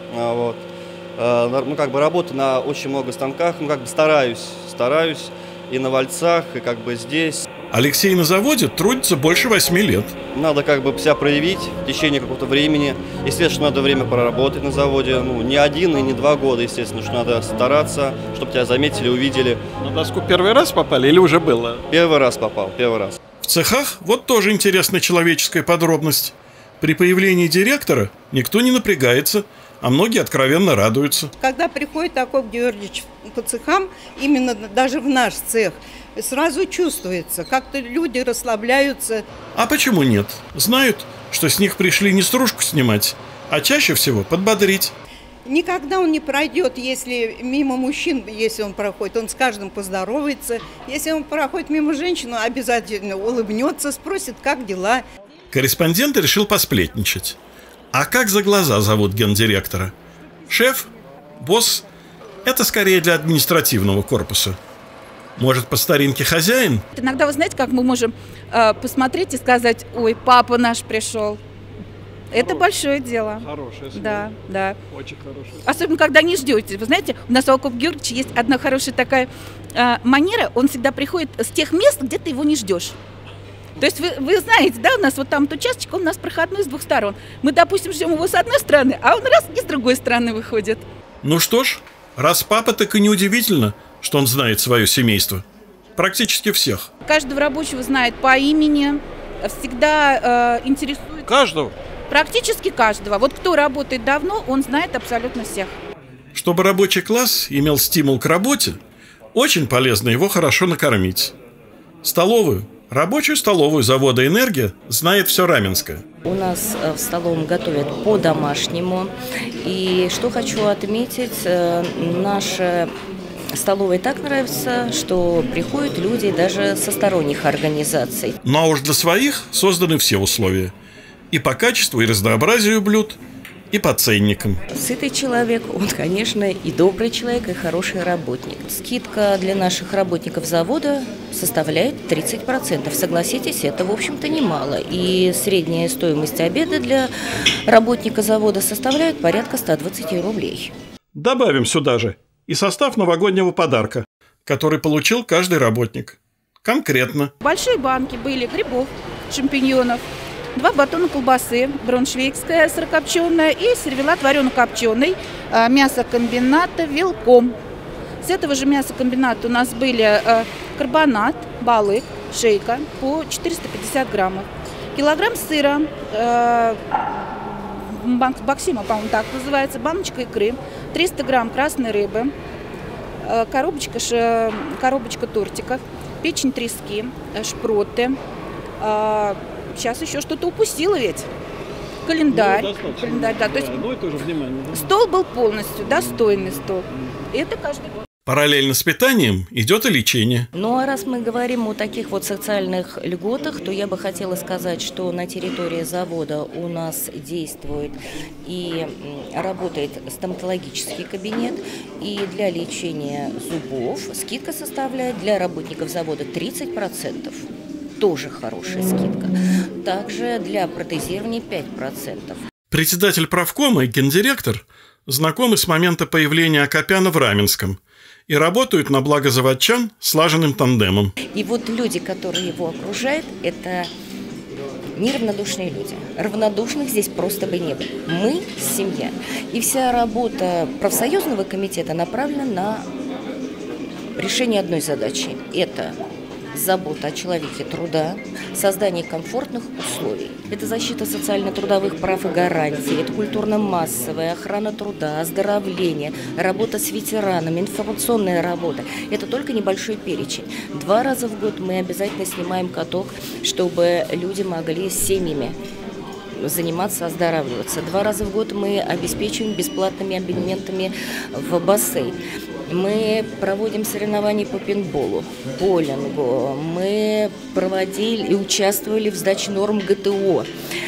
Работаю на очень много станках, стараюсь и на вальцах, и как бы здесь. Алексей на заводе трудится больше 8 лет. Надо как бы себя проявить в течение какого-то времени. Естественно, надо время проработать на заводе. Не 1 и не 2 года, естественно, что надо стараться, чтобы тебя заметили, увидели. На доску первый раз попали или уже было? Первый раз попал, первый раз. В цехах вот тоже интересная человеческая подробность. При появлении директора никто не напрягается, а многие откровенно радуются. Когда приходит Акоп Георгиевич по цехам, именно даже в наш цех, сразу чувствуется, как-то люди расслабляются. А почему нет? Знают, что с них пришли не стружку снимать, а чаще всего подбодрить. Никогда он не пройдет, если мимо мужчин, если он проходит, он с каждым поздоровается. Если он проходит мимо женщин, он обязательно улыбнется, спросит, как дела. Корреспондент решил посплетничать. А как за глаза зовут гендиректора? Шеф? Босс? Это скорее для административного корпуса. Может, по старинке хозяин? Иногда, вы знаете, как мы можем посмотреть и сказать: ой, папа наш пришел. Это большое дело. Хорошее слово. Да, да. Очень хорошее. Особенно, когда не ждете. Вы знаете, у нас у Акопа Георгиевича есть одна хорошая такая манера. Он всегда приходит с тех мест, где ты его не ждешь. То есть вы знаете, да, у нас вот там участок, он у нас проходной с 2 сторон. Мы, допустим, ждем его с одной стороны, а он раз и с другой стороны выходит. Ну что ж, раз папа, так и неудивительно, что он знает свое семейство. Практически всех. Каждого рабочего знает по имени, всегда интересует... Каждого? Практически каждого. Вот кто работает давно, он знает абсолютно всех. Чтобы рабочий класс имел стимул к работе, очень полезно его хорошо накормить. Рабочую столовую завода «Энергия» знает все Раменское. У нас в столовом готовят по-домашнему. И что хочу отметить, наша столовая так нравится, что приходят люди даже со сторонних организаций. Ну а уж для своих созданы все условия. И по качеству, и разнообразию блюд, и по ценникам. Сытый человек, он, конечно, и добрый человек, и хороший работник. Скидка для наших работников завода составляет 30%. Согласитесь, это, в общем-то, немало. И средняя стоимость обеда для работника завода составляет порядка 120 рублей. Добавим сюда же и состав новогоднего подарка, который получил каждый работник. Конкретно. Большие банки были грибов, шампиньонов, 2 батона колбасы, брауншвейгская сырокопченая и сервелат варено-копченый, мясокомбината «Вилком». С этого же мясокомбината у нас были карбонат, балык, шейка по 450 граммов, килограмм сыра, Баксима, по-моему, так называется, баночка икры, 300 грамм красной рыбы, коробочка тортиков, печень трески, шпроты. Сейчас еще что-то упустила ведь. Календарь. Календарь, да. То есть стол был полностью достойный стол. И это каждый год. Параллельно с питанием идет и лечение. Ну а раз мы говорим о таких вот социальных льготах, то я бы хотела сказать, что на территории завода у нас действует и работает стоматологический кабинет, и для лечения зубов скидка составляет для работников завода 30%. Тоже хорошая скидка. Также для протезирования 5%. Председатель правкома и гендиректор знакомы с момента появления Акопяна в Раменском и работают на благо заводчан слаженным тандемом. И вот люди, которые его окружают, это неравнодушные люди. Равнодушных здесь просто бы не было. Мы – семья. И вся работа профсоюзного комитета направлена на решение одной задачи. Это забота о человеке труда, создание комфортных условий. Это защита социально-трудовых прав и гарантий, это культурно-массовая охрана труда, оздоровление, работа с ветеранами, информационная работа. Это только небольшой перечень. 2 раза в год мы обязательно снимаем каток, чтобы люди могли с семьями заниматься, оздоравливаться. 2 раза в год мы обеспечиваем бесплатными абонементами в бассейн. Мы проводим соревнования по пейнтболу, боулингу. Мы проводили и участвовали в сдаче норм ГТО.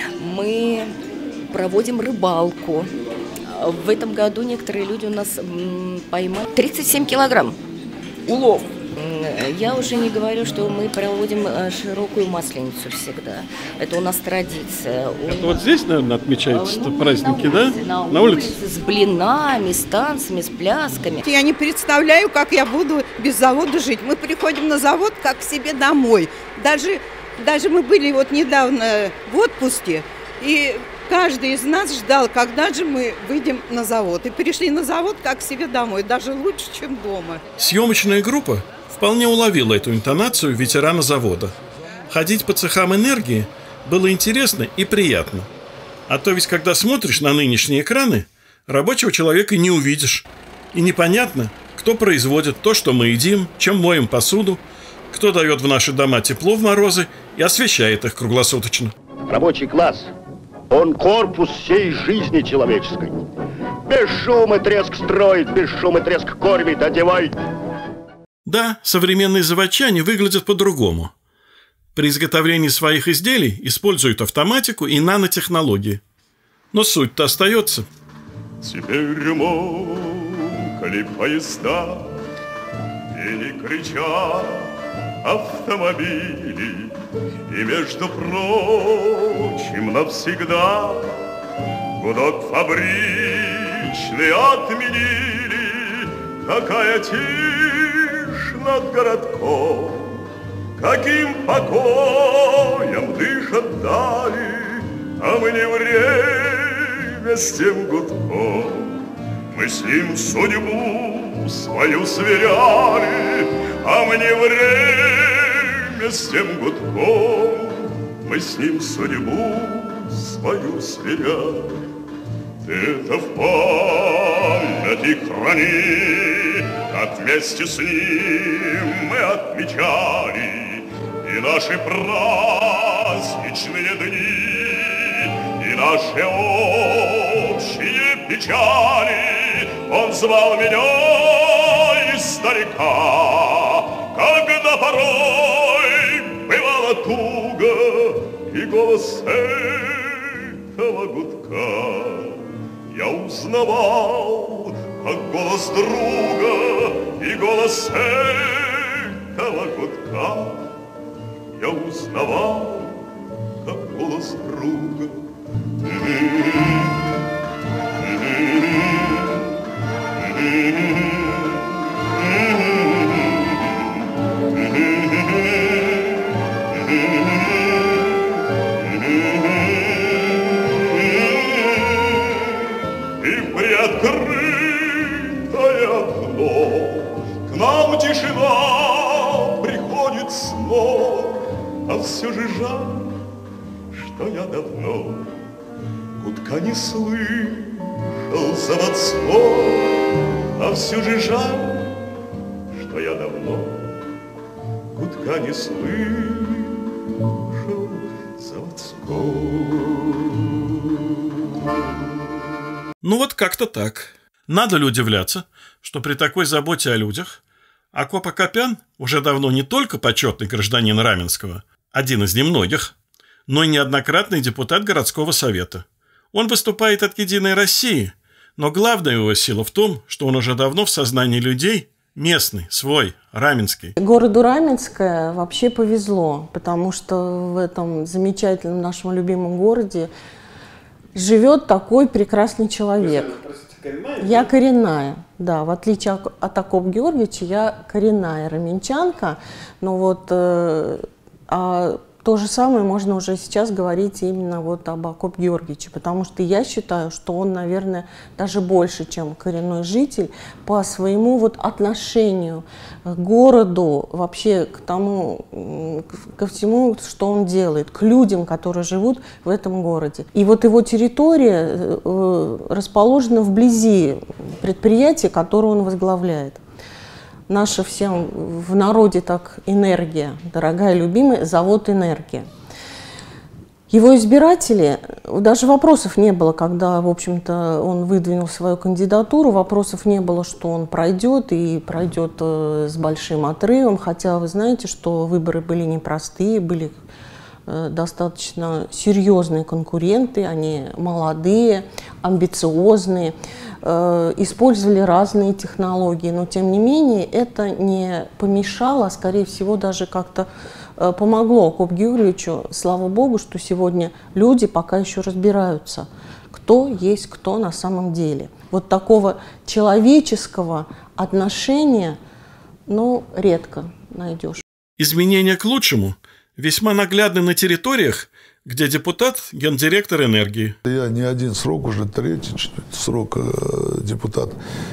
Мы проводим рыбалку. В этом году некоторые люди у нас поймали 37 килограмм улов. Я уже не говорю, что мы проводим широкую масленицу всегда. Это у нас традиция. Это вот здесь, наверное, отмечаются праздники, да? На улице с блинами, с танцами, с плясками. Я не представляю, как я буду без завода жить. Мы приходим на завод как к себе домой. Даже мы были вот недавно в отпуске, и каждый из нас ждал, когда же мы выйдем на завод. И пришли на завод как к себе домой, даже лучше, чем дома. Съемочная группа вполне уловила эту интонацию ветерана завода. Ходить по цехам энергии было интересно и приятно. А то ведь, когда смотришь на нынешние экраны, рабочего человека не увидишь. И непонятно, кто производит то, что мы едим, чем моем посуду, кто дает в наши дома тепло в морозы и освещает их круглосуточно. Рабочий класс, он корпус всей жизни человеческой. Без шума треск строит, без шума треск кормит, одевает. Да, современные заводчане выглядят по-другому. При изготовлении своих изделий используют автоматику и нанотехнологии. Но суть-то остается. Теперь умолкли поезда, и не кричат автомобили, и, между прочим, навсегда гудок фабричный отменили. Какая тишь над городком, каким покоем дышат дали, а мы не время с тем гудком. Мы с ним судьбу свою сверяли, а мы не время с тем гудком. мы с ним судьбу свою сверяли. Ты это в памяти храни, как вместе с ним мы отмечали и наши праздничные дни, и наши общие печали. Он звал меня издалека, когда порой бывала туга, и голос этого гудка я узнавал, как голос друга, и голос этого гудка я узнавал, как голос друга. Приоткрытое окно, к нам тишина приходит снова, а все же жаль, что я давно гудка не слышал заводского, а все же жаль, что я давно гудка не слышал заводского. Ну вот как-то так. Надо ли удивляться, что при такой заботе о людях Акоп Акопян уже давно не только почетный гражданин Раменского, один из немногих, но и неоднократный депутат городского совета. Он выступает от «Единой России», но главная его сила в том, что он уже давно в сознании людей местный, свой, раменский. Городу Раменское вообще повезло, потому что в этом замечательном нашем любимом городе живет такой прекрасный человек. Я коренная, да, в отличие от Акопа Георгиевича, я коренная раменчанка, но вот то же самое можно уже сейчас говорить именно вот об Акопе Георгиевиче, потому что я считаю, что он, наверное, даже больше, чем коренной житель, по своему вот отношению к городу, вообще к тому, ко всему, что он делает, к людям, которые живут в этом городе. И вот его территория расположена вблизи предприятия, которое он возглавляет. Наша всем в народе так энергия, дорогая, любимая, завод «Энергия». Его избиратели, даже вопросов не было, когда, в общем-то, он выдвинул свою кандидатуру, вопросов не было, что он пройдет и пройдет с большим отрывом, хотя вы знаете, что выборы были непростые, были достаточно серьезные конкуренты, они молодые, амбициозные, использовали разные технологии, но тем не менее это не помешало, а скорее всего даже как-то помогло Акопу Георгиевичу, слава богу, что сегодня люди пока еще разбираются, кто есть кто на самом деле. Вот такого человеческого отношения, ну, редко найдешь. Изменения к лучшему весьма наглядны на территориях, где депутат – гендиректор «Энергии». Я не один срок, уже третий срок депутат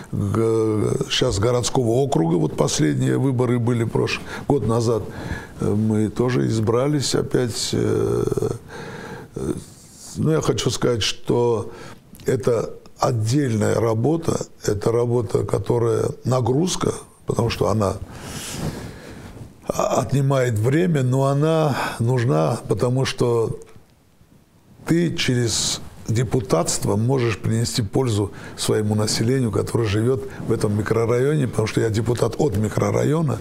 сейчас городского округа. Вот последние выборы были год назад. Мы тоже избрались опять. Ну, я хочу сказать, что это отдельная работа. Это работа, которая нагрузка, потому что она отнимает время, но она нужна, потому что ты через депутатство можешь принести пользу своему населению, которое живет в этом микрорайоне, потому что я депутат от микрорайона,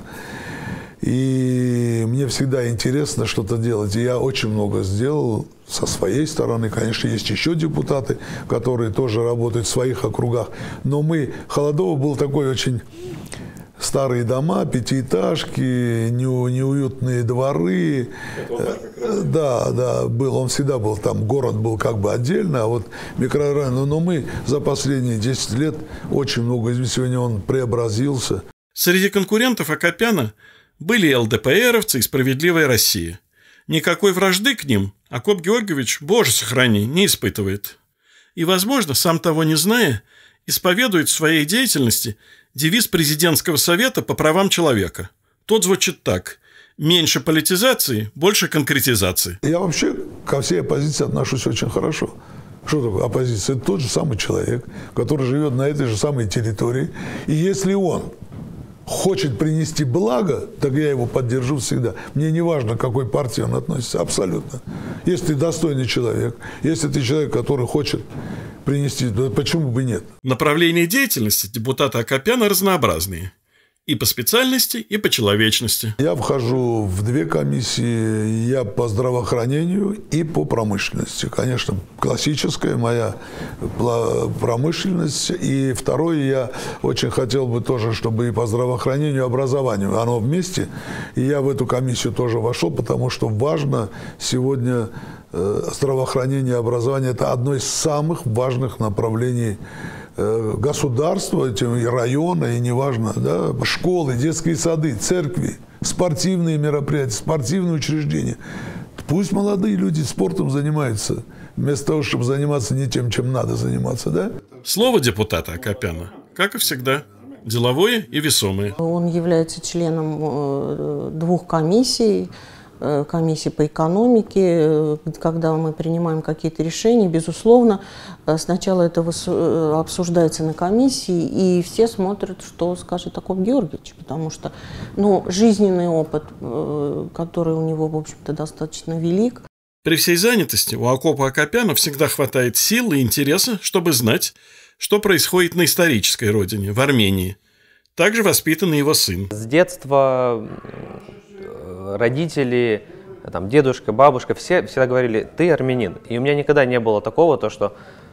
и мне всегда интересно что-то делать. И я очень много сделал со своей стороны. Конечно, есть еще депутаты, которые тоже работают в своих округах, но Холодово был такой очень... Старые дома, пятиэтажки, неуютные дворы. Да, он всегда был там, город был как бы отдельно, а вот микрорайон. Но мы за последние 10 лет очень много, сегодня он преобразился. Среди конкурентов Акопяна были ЛДПРовцы и «Справедливая Россия». Никакой вражды к ним Акоп Георгиевич, боже сохрани, не испытывает. И, возможно, сам того не зная, исповедует в своей деятельности девиз президентского совета по правам человека. Тот звучит так: Меньше политизации, больше конкретизации. Я вообще ко всей оппозиции отношусь очень хорошо. Что такое оппозиция? Это тот же самый человек, который живет на этой же самой территории. И если он хочет принести благо, так я его поддержу всегда. Мне не важно, к какой партии он относится, абсолютно. Если ты достойный человек, если ты человек, который хочет принести, то почему бы нет? Направления деятельности депутата Акопяна разнообразные. И по специальности, и по человечности. Я вхожу в 2 комиссии, я по здравоохранению и по промышленности. Конечно, классическая моя промышленность. И второе, я очень хотел бы тоже, чтобы и по здравоохранению, и образованию, оно вместе. И я в эту комиссию тоже вошел, потому что важно сегодня здравоохранение и образование – это одно из самых важных направлений государства, и района, и неважно, да, школы, детские сады, церкви, спортивные мероприятия, спортивные учреждения. Пусть молодые люди спортом занимаются, вместо того, чтобы заниматься не тем, чем надо заниматься, да? Слово депутата Акопяна, как и всегда, деловое и весомое. Он является членом 2 комиссий. Комиссии по экономике, когда мы принимаем какие-то решения, безусловно, сначала это обсуждается на комиссии, и все смотрят, что скажет Акоп Георгиевич, потому что жизненный опыт, который у него, в общем-то, достаточно велик. При всей занятости у Акопа Акопяна всегда хватает сил и интереса, чтобы знать, что происходит на исторической родине, в Армении. Также воспитан его сын. С детства родители, там, дедушка, бабушка, все всегда говорили: ты армянин. И у меня никогда не было такого, то что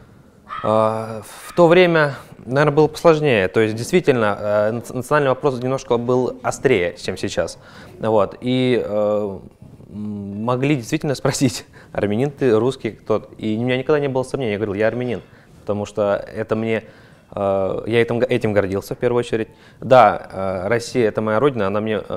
в то время, наверное, было посложнее. То есть, действительно, национальный вопрос немножко был острее, чем сейчас. Вот. И могли действительно спросить: армянин ты, русский, кто? И у меня никогда не было сомнений. Я говорил: я армянин, потому что это мне... Я этим гордился в первую очередь. Да, Россия – это моя родина, она мне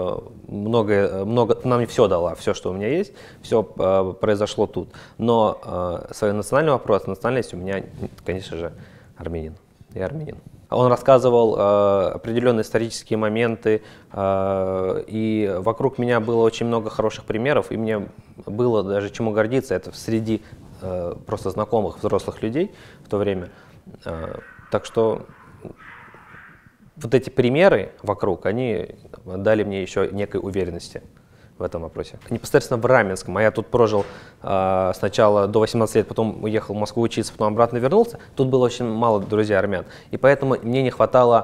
она мне все дала, все, что у меня есть, все произошло тут. Но свой национальный вопрос, национальность у меня, конечно же, армянин. Я армянин. Он рассказывал определенные исторические моменты, и вокруг меня было очень много хороших примеров, и мне было даже чему гордиться. Это среди просто знакомых взрослых людей в то время. Так что вот эти примеры вокруг, они дали мне еще некой уверенности в этом вопросе. Непосредственно в Раменском, а я тут прожил сначала до 18 лет, потом уехал в Москву учиться, потом обратно вернулся. Тут было очень мало друзей армян, и поэтому мне не хватало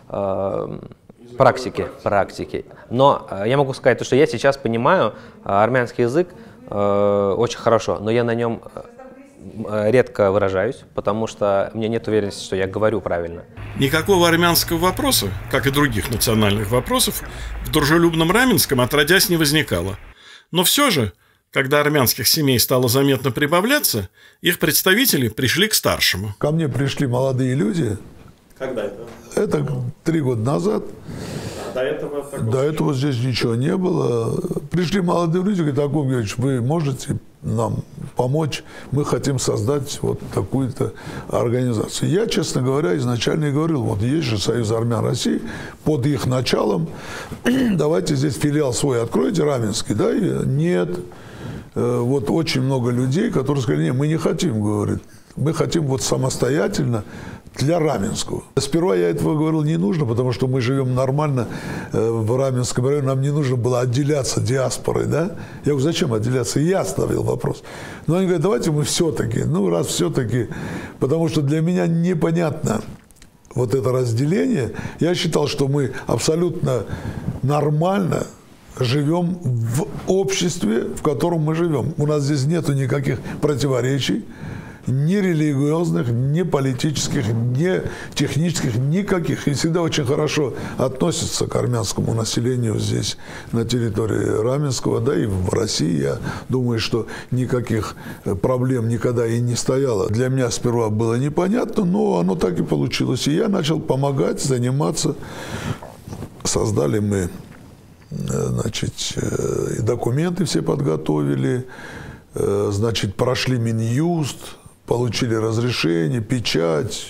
практики. Но я могу сказать, что я сейчас понимаю армянский язык очень хорошо, но я на нем редко выражаюсь, потому что мне нет уверенности, что я говорю правильно. Никакого армянского вопроса, как и других национальных вопросов, в дружелюбном Раменском отродясь не возникало. Но все же, когда армянских семей стало заметно прибавляться, их представители пришли к старшему. Ко мне пришли молодые люди. Когда это? Это 3 года назад. До этого здесь ничего не было. Пришли молодые люди, говорят: Акоп Георгиевич, вы можете нам помочь? Мы хотим создать вот такую-то организацию. Я, честно говоря, изначально и говорил: вот есть же Союз армян России, под их началом давайте здесь филиал свой откройте, Раменский, да? И нет. Вот очень много людей, которые сказали: нет, мы не хотим, говорит, мы хотим вот самостоятельно для Раменского. Сперва я этого говорил не нужно, потому что мы живем нормально в Раменском районе, нам не нужно было отделяться диаспорой, да? Я говорю: зачем отделяться? Я ставил вопрос. Но они говорят: давайте мы все-таки, раз все-таки, потому что для меня непонятно вот это разделение. Я считал, что мы абсолютно нормально живем в обществе, в котором мы живем. У нас здесь нету никаких противоречий, ни религиозных, ни политических, ни технических, никаких. И всегда очень хорошо относятся к армянскому населению здесь, на территории Раменского, да и в России. Я думаю, что никаких проблем никогда и не стояло. Для меня сперва было непонятно, но оно так и получилось. И я начал помогать, заниматься. Создали мы, значит, и документы все подготовили, значит, прошли Минюст, получили разрешение, печать,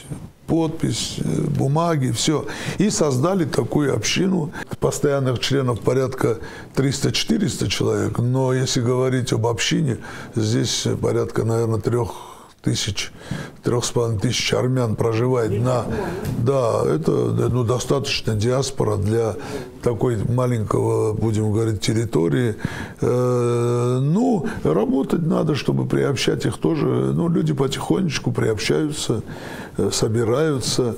подпись, бумаги, все. И создали такую общину. Постоянных членов порядка 300-400 человек, но если говорить об общине, здесь порядка, наверное, 3,5 армян проживает на... Да, это достаточно диаспора для такой маленького, будем говорить, территории. Работать надо, чтобы приобщать их тоже. Люди потихонечку приобщаются, собираются.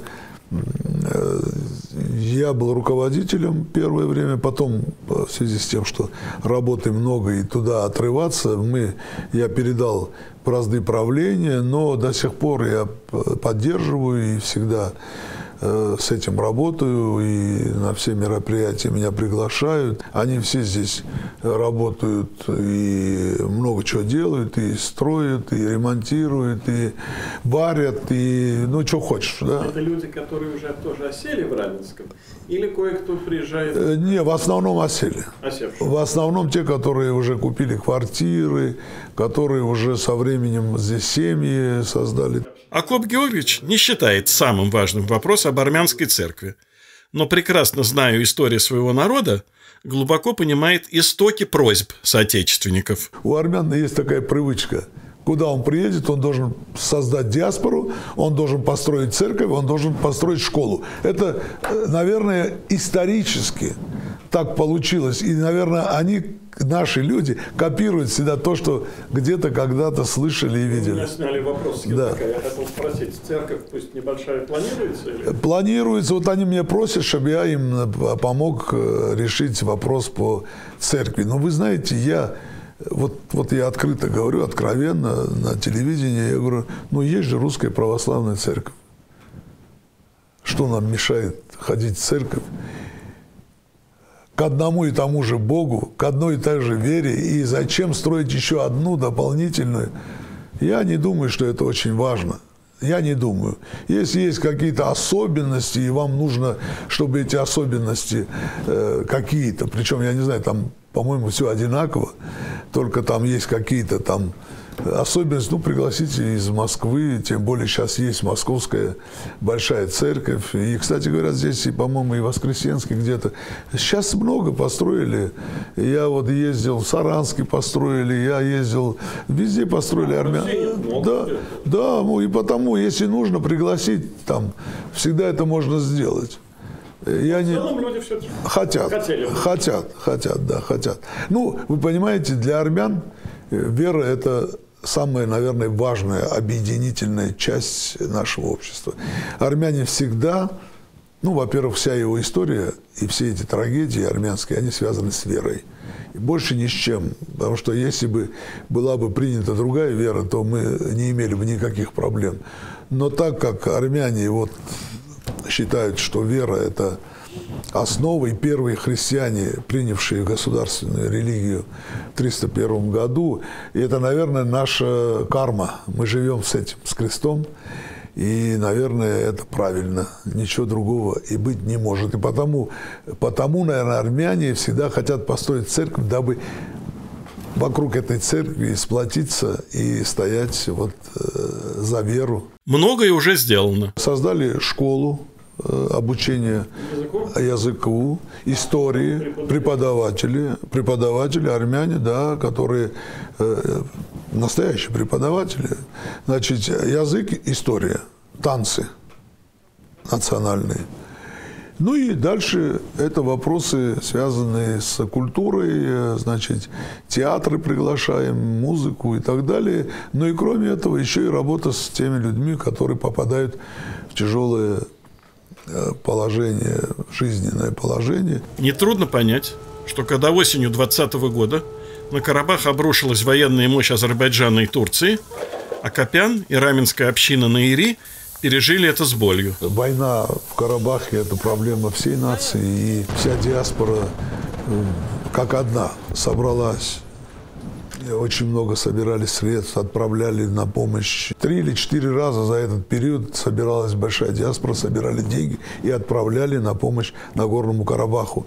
Я был руководителем первое время, потом в связи с тем, что работы много и туда отрываться, я передал бразды правления, но до сих пор я поддерживаю и всегда с этим работаю, и на все мероприятия меня приглашают. Они все здесь работают и много чего делают, и строят, и ремонтируют, и варят, и что хочешь. Да? Это люди, которые уже тоже осели в Раменском? Или кое-кто приезжает? Не, в основном осели. Осевшие. В основном те, которые уже купили квартиры, которые уже со временем здесь семьи создали. Акоп Георгиевич не считает самым важным вопрос об армянской церкви, но прекрасно зная историю своего народа, глубоко понимает истоки просьб соотечественников. У армян есть такая привычка. Куда он приедет, он должен создать диаспору, он должен построить церковь, он должен построить школу. Это, наверное, исторически так получилось. И, наверное, наши люди, копируют всегда то, что где-то когда-то слышали и видели. У меня сняли вопрос. Да. Я хотел спросить, церковь, пусть небольшая, планируется? Или? Планируется. Вот они меня просят, чтобы я им помог решить вопрос по церкви. Но вы знаете, я открыто говорю, откровенно на телевидении, я говорю, есть же Русская Православная Церковь. Что нам мешает ходить в церковь? К одному и тому же Богу, к одной и той же вере, и зачем строить еще одну дополнительную? Я не думаю, что это очень важно. Я не думаю. Если есть какие-то особенности, и вам нужно, чтобы эти особенности какие-то, причем, я не знаю, там, по-моему, все одинаково, только там есть какие-то там особенности, пригласите из Москвы, тем более сейчас есть Московская большая церковь. И, кстати говоря, здесь, по-моему, и Воскресенский где-то. Сейчас много построили. Я ездил в Саранске, построили, я ездил, везде построили армян. Да, и потому, если нужно пригласить, там, всегда это можно сделать. Люди все хотят. Вы понимаете, для армян вера – это самая, наверное, важная объединительная часть нашего общества. Армяне всегда, во-первых, вся его история и все эти трагедии армянские, они связаны с верой. И больше ни с чем. Потому что если бы была бы принята другая вера, то мы не имели бы никаких проблем. Но так как армяне считают, что вера – это основа, и первые христиане, принявшие государственную религию в 301 году, и это, наверное, наша карма. Мы живем с этим, с крестом, и, наверное, это правильно. Ничего другого и быть не может. И потому, наверное, армяне всегда хотят построить церковь, дабы вокруг этой церкви сплотиться и стоять за веру. Многое уже сделано. Создали школу обучения языку, истории, преподаватели армяне, да, которые настоящие преподаватели. Значит, язык, история, танцы национальные. И дальше это вопросы, связанные с культурой, значит, театры приглашаем, музыку и так далее. И кроме этого еще и работа с теми людьми, которые попадают в тяжелое положение, жизненное положение. Нетрудно понять, что когда осенью 2020 года на Карабах обрушилась военная мощь Азербайджана и Турции, Акопян и раменская община на Ири пережили это с болью. Война в Карабахе – это проблема всей нации, и вся диаспора как одна собралась. Очень много собирали средств, отправляли на помощь. 3 или 4 раза за этот период собиралась большая диаспора, собирали деньги и отправляли на помощь Нагорному Карабаху.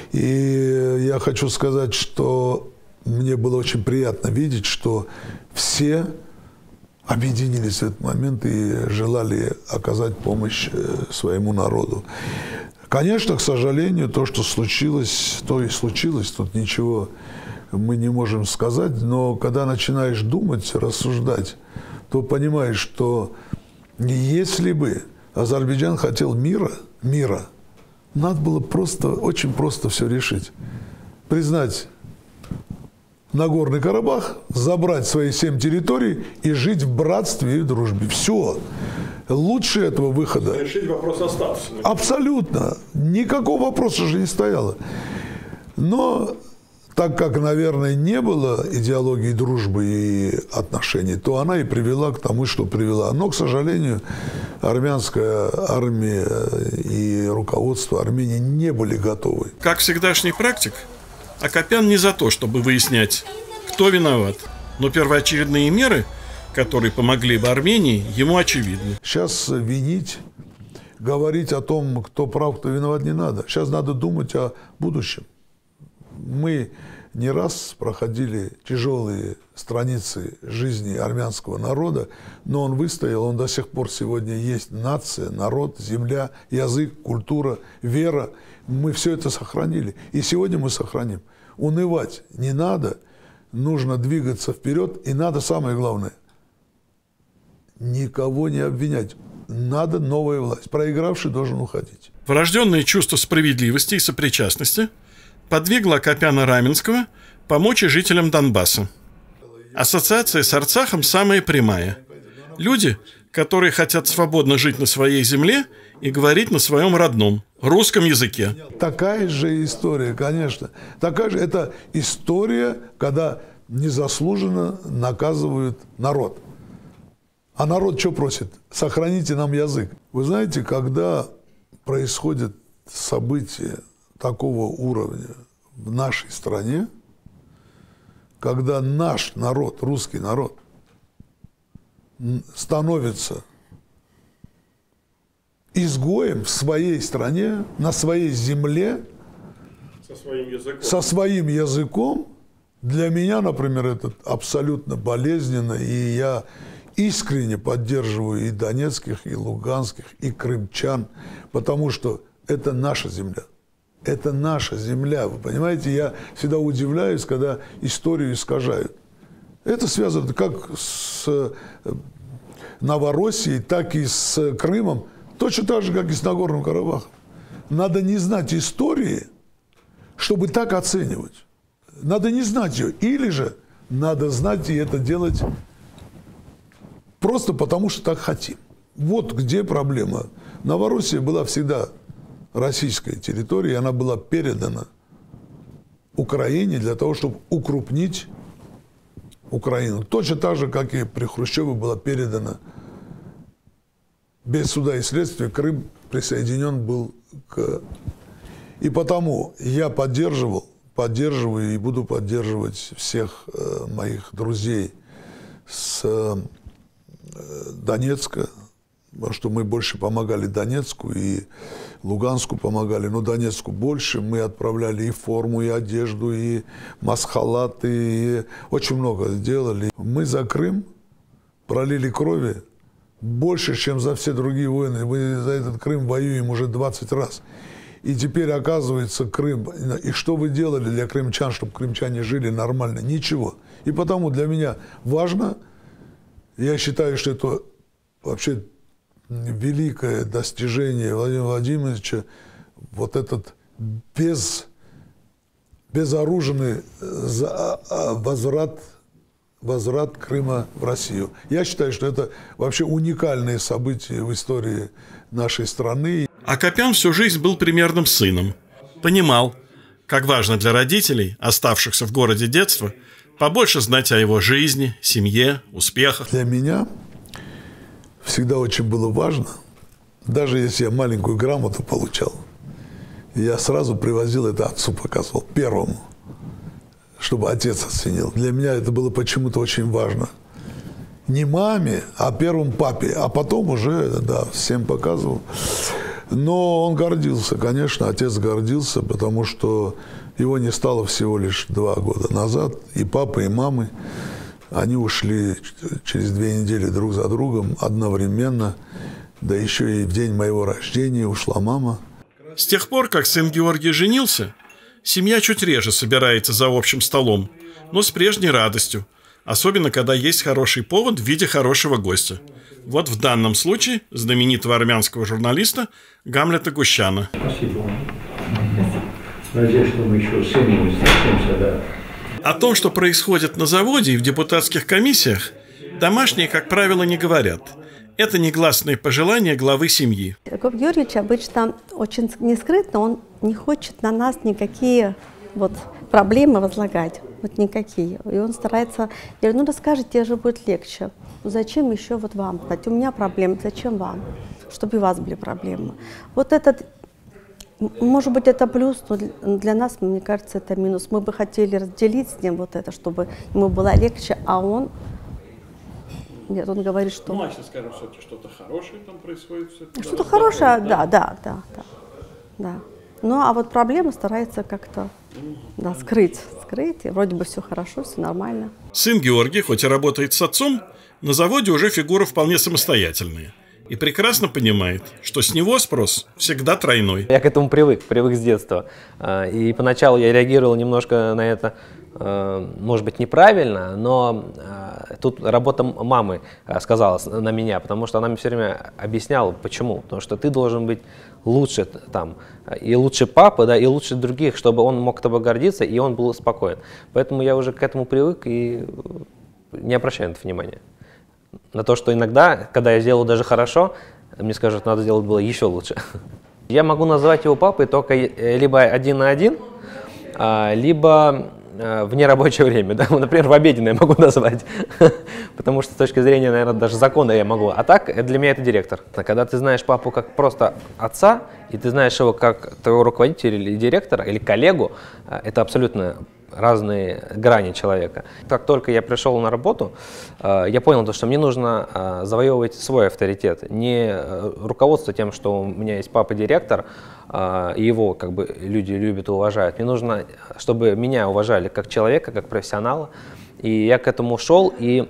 И я хочу сказать, что мне было очень приятно видеть, что все объединились в этот момент и желали оказать помощь своему народу. Конечно, к сожалению, то, что случилось, то и случилось, тут ничего мы не можем сказать, но когда начинаешь думать, рассуждать, то понимаешь, что если бы Азербайджан хотел мира, надо было очень просто все решить. Признать Нагорный Карабах, забрать свои 7 территорий и жить в братстве и в дружбе. Все. Лучше этого выхода. Решить вопрос остался. Абсолютно. Никакого вопроса же не стояло. Но так как, наверное, не было идеологии дружбы и отношений, то она и привела к тому, что привела. Но, к сожалению, армянская армия и руководство Армении не были готовы. Как всегдашний практик, Акопян не за то, чтобы выяснять, кто виноват. Но первоочередные меры, которые помогли бы Армении, ему очевидны. Сейчас винить, говорить о том, кто прав, кто виноват, не надо. Сейчас надо думать о будущем. Мы не раз проходили тяжелые страницы жизни армянского народа, но он выстоял, он до сих пор сегодня есть нация, народ, земля, язык, культура, вера. Мы все это сохранили. И сегодня мы сохраним. Унывать не надо, нужно двигаться вперед, и надо, самое главное, никого не обвинять. Надо новая власть. Проигравший должен уходить. Врожденное чувство справедливости и сопричастности подвигло Акопяна Раменского помочь и жителям Донбасса. Ассоциация с Арцахом самая прямая. Люди, которые хотят свободно жить на своей земле и говорить на своем родном, русском языке. Такая же история, конечно. Такая же это история, когда незаслуженно наказывают народ. А народ что просит? Сохраните нам язык. Вы знаете, когда происходит событие такого уровня в нашей стране, когда наш народ, русский народ, становится изгоем в своей стране, на своей земле, со своим языком, для меня, например, это абсолютно болезненно, и я искренне поддерживаю и донецких, и луганских, и крымчан, потому что это наша земля. Это наша земля, вы понимаете? Я всегда удивляюсь, когда историю искажают. Это связано как с Новороссией, так и с Крымом, точно так же, как и с Нагорным Карабахом. Надо не знать истории, чтобы так оценивать. Надо не знать ее. Или же надо знать и это делать просто потому, что так хотим. Вот где проблема. Новороссия была всегда российской территорией, она была передана Украине для того, чтобы укрупнить Украину. Точно так же, как и при Хрущеве была передана без суда и следствия, Крым присоединен был к... И потому я поддерживаю и буду поддерживать всех моих друзей с Донецка, потому что мы больше помогали Донецку и Луганску помогали, но Донецку больше. Мы отправляли и форму, и одежду, и масхалаты, и очень много сделали. Мы за Крым пролили крови больше, чем за все другие войны. Мы за этот Крым воюем уже 20 раз. И теперь, оказывается, Крым... И что вы делали для крымчан, чтобы крымчане жили нормально? Ничего. И потому для меня важно, я считаю, что это вообще великое достижение Владимира Владимировича, вот этот безоружный возврат Крыма в Россию. Я считаю, что это вообще уникальное событие в истории нашей страны. Акопян всю жизнь был примерным сыном. Понимал, как важно для родителей, оставшихся в городе детства, побольше знать о его жизни, семье, успехах. Для меня всегда очень было важно, даже если я маленькую грамоту получал, я сразу привозил это отцу, показывал, первому, чтобы отец оценил. Для меня это было почему-то очень важно. Не маме, а первому папе, а потом уже, да, всем показывал. Но он гордился, конечно, отец гордился, потому что его не стало всего лишь 2 года назад, и папы, и мамы. Они ушли через 2 недели друг за другом одновременно, да еще и в день моего рождения ушла мама. С тех пор, как сын Георгий женился, семья чуть реже собирается за общим столом, но с прежней радостью, особенно когда есть хороший повод в виде хорошего гостя. Вот в данном случае знаменитого армянского журналиста Гамлета Гущана. Спасибо вам. Надеюсь, что мы еще с ними встретимся, да. О том, что происходит на заводе и в депутатских комиссиях, домашние, как правило, не говорят. Это негласные пожелания главы семьи. Акоп Георгиевич обычно очень нескрытно, он не хочет на нас никакие проблемы возлагать, никакие. И он старается, я говорю, расскажите, тебе же будет легче. Зачем еще вам? Кстати, у меня проблемы, зачем вам? Чтобы и у вас были проблемы. Может быть, это плюс, но для нас, мне кажется, это минус. Мы бы хотели разделить с ним это, чтобы ему было легче, а он... Нет, он говорит, что... Ну, если, скажем, все-таки что-то хорошее там происходит. Что-то хорошее, да. Ну, а проблемы старается как-то скрыть. И вроде бы все хорошо, все нормально. Сын Георгий, хоть и работает с отцом, на заводе уже фигура вполне самостоятельная. И прекрасно понимает, что с него спрос всегда тройной. Я к этому привык с детства. И поначалу я реагировал немножко на это, может быть, неправильно, но тут работа мамы сказалась на меня, потому что она мне все время объясняла, почему. Потому что ты должен быть лучше и лучше папы, и лучше других, чтобы он мог тобой гордиться, и он был спокоен. Поэтому я уже к этому привык и не обращаю на это внимания. На то, что иногда, когда я сделаю даже хорошо, мне скажут, надо сделать было еще лучше. Я могу назвать его папой только либо 1 на 1, либо в нерабочее время. Да? Например, в обеденное могу назвать. Потому что с точки зрения, наверное, даже закона я могу. А так, для меня это директор. Когда ты знаешь папу как просто отца, и ты знаешь его как твоего руководителя или директора, или коллегу, это абсолютно разные грани человека. Как только я пришел на работу, я понял, что мне нужно завоевывать свой авторитет. Не руководство тем, что у меня есть папа-директор, и его люди любят и уважают. Мне нужно, чтобы меня уважали как человека, как профессионала. И я к этому шел, и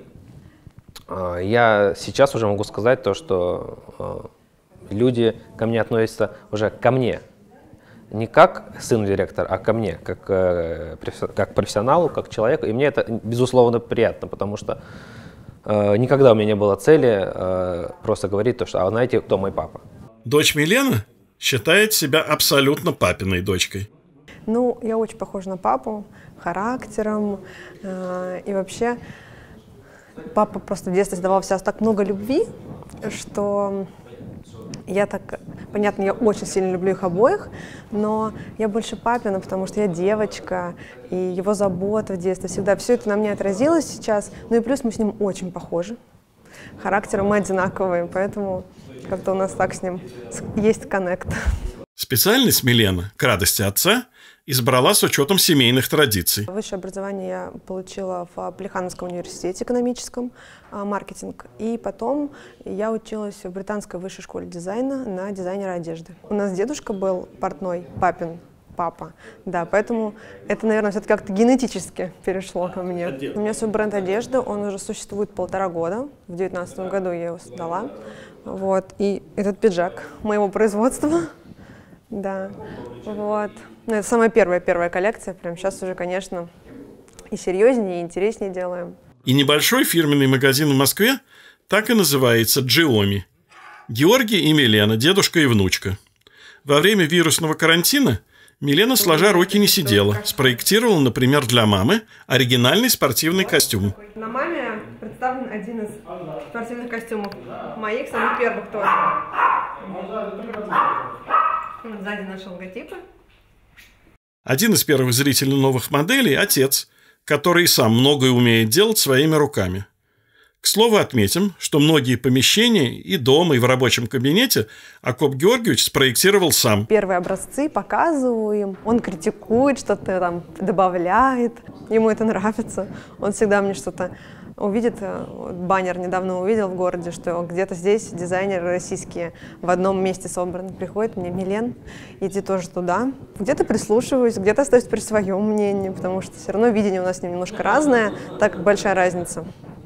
я сейчас уже могу сказать то, что люди ко мне относятся уже ко мне. Не как сын директора, а ко мне, как профессионалу, как человеку. И мне это, безусловно, приятно, потому что никогда у меня не было цели просто говорить то, что, знаете, кто мой папа. Дочь Милена считает себя абсолютно папиной дочкой. Ну, я очень похожа на папу характером. И вообще, папа просто в детстве давал всегда так много любви, что... Понятно, я очень сильно люблю их обоих, но я больше папина, потому что я девочка, и его забота в детстве всегда. Все это на мне отразилось сейчас. Ну и плюс мы с ним очень похожи. Характером мы одинаковые, поэтому как-то у нас так с ним есть коннект. Специальность Милена, к радости отца, избрала с учетом семейных традиций. Высшее образование я получила в Плехановском университете экономическом, маркетинг. И потом я училась в Британской высшей школе дизайна на дизайнера одежды. У нас дедушка был портной, папин папа. Да, поэтому это, наверное, все-таки как-то генетически перешло ко мне. У меня свой бренд одежды, он уже существует 1,5 года. В 2019 году я его создала. И этот пиджак моего производства. Да, Ну, это самая первая коллекция. Прям сейчас уже, конечно, и серьезнее, и интереснее делаем. И небольшой фирменный магазин в Москве так и называется «Джиоми». Георгий и Милена, дедушка и внучка. Во время вирусного карантина Милена, сложа руки, не сидела. Спроектировала, например, для мамы оригинальный спортивный костюм. На маме представлен один из спортивных костюмов. Моих самых первых тоже. Сзади наши логотипы. Один из первых зрителей новых моделей – отец, который сам многое умеет делать своими руками. К слову, отметим, что многие помещения и дома, и в рабочем кабинете Акоп Георгиевич спроектировал сам. Первые образцы показываем, он критикует, что-то там добавляет, ему это нравится. Он всегда мне что-то увидит, баннер недавно увидел в городе, что где-то здесь дизайнеры российские в одном месте собраны. Приходит мне: Милен, иди тоже туда. Где-то прислушиваюсь, где-то остаюсь при своем мнении, потому что все равно видение у нас с ним немножко разное, так как большая разница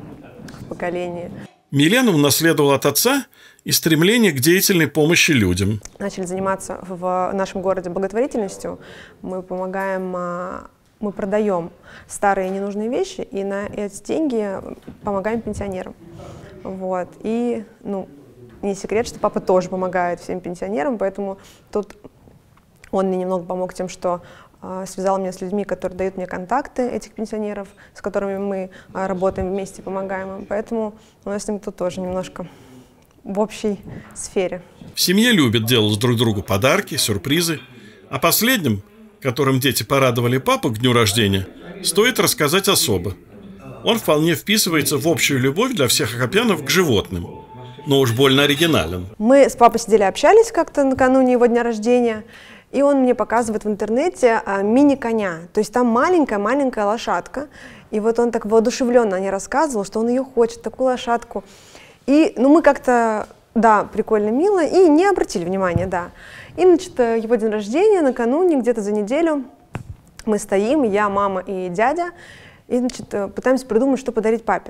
в поколении. Милена унаследовала от отца и стремление к деятельной помощи людям. Начали заниматься в нашем городе благотворительностью. Мы помогаем, мы продаем старые ненужные вещи и на эти деньги помогаем пенсионерам. Вот. И, не секрет, что папа тоже помогает всем пенсионерам, поэтому тут он мне немного помог тем, что связал меня с людьми, которые дают мне контакты этих пенсионеров, с которыми мы работаем вместе, помогаем им. Поэтому у нас с ним тут тоже немножко в общей сфере. В семье любят делать друг другу подарки, сюрпризы. О последнем, которым дети порадовали папу к дню рождения, стоит рассказать особо. Он вполне вписывается в общую любовь для всех акопянов к животным, но уж больно оригинален. Мы с папой сидели, общались как-то накануне его дня рождения, и он мне показывает в интернете мини-коня. То есть там маленькая-маленькая лошадка. И вот он так воодушевленно мне рассказывал, что он ее хочет, такую лошадку. И мы как-то, да, прикольно, мило, и не обратили внимания, да. И, значит, его день рождения, накануне, где-то за неделю, мы стоим, я, мама и дядя, и, значит, пытаемся придумать, что подарить папе.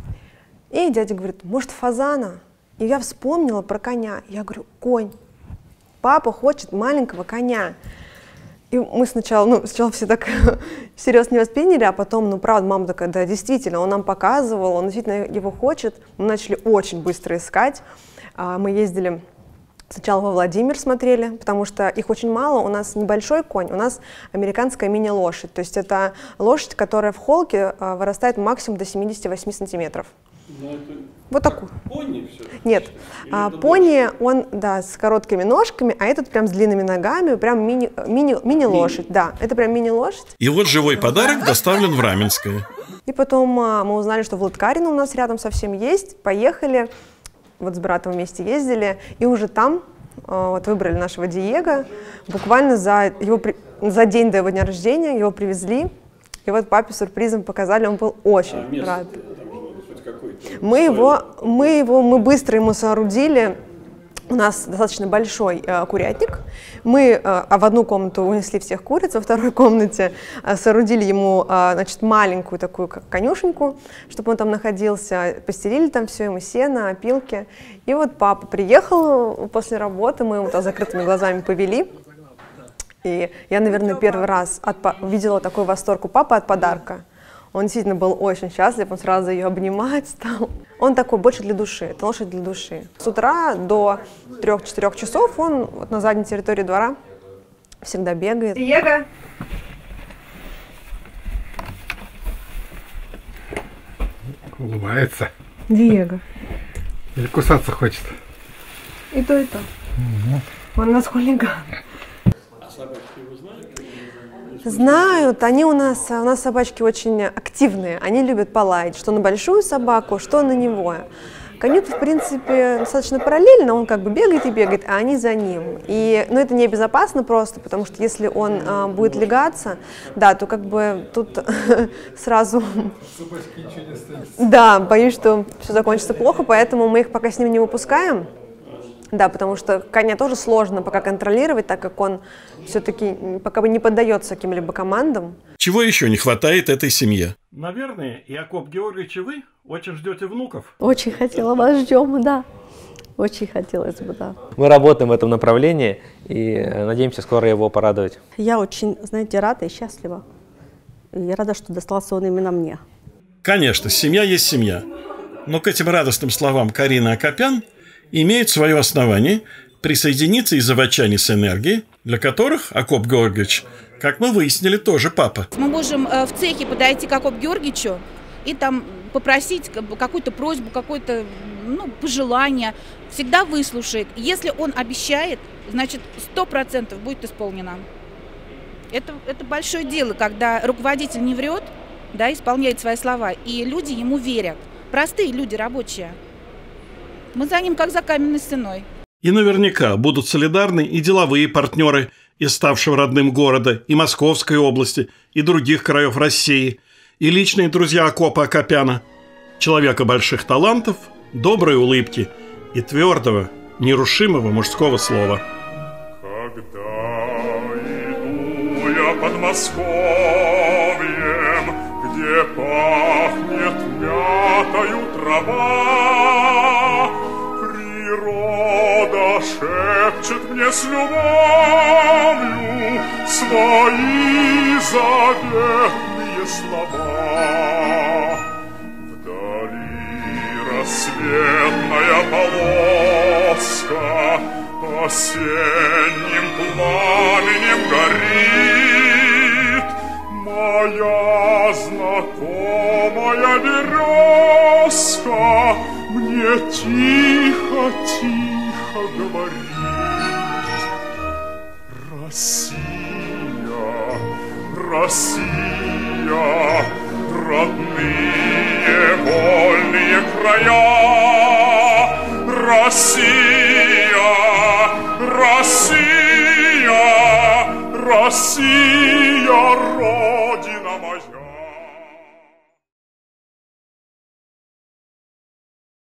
И дядя говорит: может, фазана? И я вспомнила про коня. Я говорю: конь. Папа хочет маленького коня. И мы сначала все так серьезно не восприняли, а потом, правда, мама такая: да, действительно, он нам показывал, он действительно его хочет. Мы начали очень быстро искать. Мы ездили сначала во Владимир, смотрели, потому что их очень мало, у нас небольшой конь, у нас американская мини-лошадь. То есть это лошадь, которая в холке вырастает максимум до 78 сантиметров. Вот такую. Пони все? Нет, пони, он, да, с короткими ножками, а этот прям с длинными ногами, прям мини-лошадь, да, это прям мини-лошадь. И вот живой подарок доставлен в Раменское. И потом мы узнали, что в Лыткарино у нас рядом совсем есть, поехали, вот с братом вместе ездили, и уже там вот выбрали нашего Диего, буквально за день до его дня рождения его привезли, и вот папе сюрпризом показали, он был очень рад. Мы быстро ему соорудили, у нас достаточно большой курятник, мы в одну комнату унесли всех куриц, во второй комнате соорудили ему, значит, маленькую такую конюшеньку, чтобы он там находился, постелили там все, ему сено, опилки. И вот папа приехал после работы, мы его закрытыми глазами повели. И я, наверное, первый раз видела такой восторг у папы от подарка. Он действительно был очень счастлив, он сразу ее обнимать стал. Он такой больше для души, это лошадь для души. С утра до 3-4 часов он вот на задней территории двора всегда бегает. Диего! Улыбается. Диего. Или кусаться хочет. И то, и то. Угу. Он у нас хулиган. А собачки вы знаете? Знают, они у нас собачки очень активные, они любят полаять, что на большую собаку, что на него. Коню-то, в принципе, достаточно параллельно, он как бы бегает и бегает, а они за ним. Но это небезопасно просто, потому что если он будет лягаться, да, то как бы тут сразу... Собачки ничего не останется. Да, боюсь, что все закончится плохо, поэтому мы их пока с ним не выпускаем. Да, потому что коня тоже сложно пока контролировать, так как он все-таки пока не поддается каким-либо командам. Чего еще не хватает этой семье? Наверное, Акоп Георгиевич, и вы очень ждете внуков? Очень хотела, вас ждем, да. Очень хотелось бы, да. Мы работаем в этом направлении и надеемся скоро его порадовать. Я очень, знаете, рада и счастлива. И я рада, что достался он именно мне. Конечно, семья есть семья. Но к этим радостным словам Карины Акопян имеют свое основание присоединиться и заводчане с энергией, для которых Акоп Георгиевич, как мы выяснили, тоже папа. Мы можем в цехе подойти к Акопу Георгиевичу и там попросить какую-то просьбу, какое-то пожелание. Всегда выслушает. Если он обещает, значит 100% будет исполнено. Это большое дело, когда руководитель не врет, да, исполняет свои слова, и люди ему верят. Простые люди, рабочие. Мы за ним как за каменной стеной. И наверняка будут солидарны и деловые партнеры из ставшего родным города, и Московской области, и других краев России, и личные друзья Акопа Акопяна. Человека больших талантов, доброй улыбки и твердого, нерушимого мужского слова. Иду я под Московьем, где пахнет мятою трава, природа шепчет мне с любовью свои заветные слова. Вдали рассветная полоска осенним пламенем горит. Моя знакомая березка мне тихо-тихо говорит: Россия, Россия, родные вольные края, Россия, Россия, Россия, Родина моя.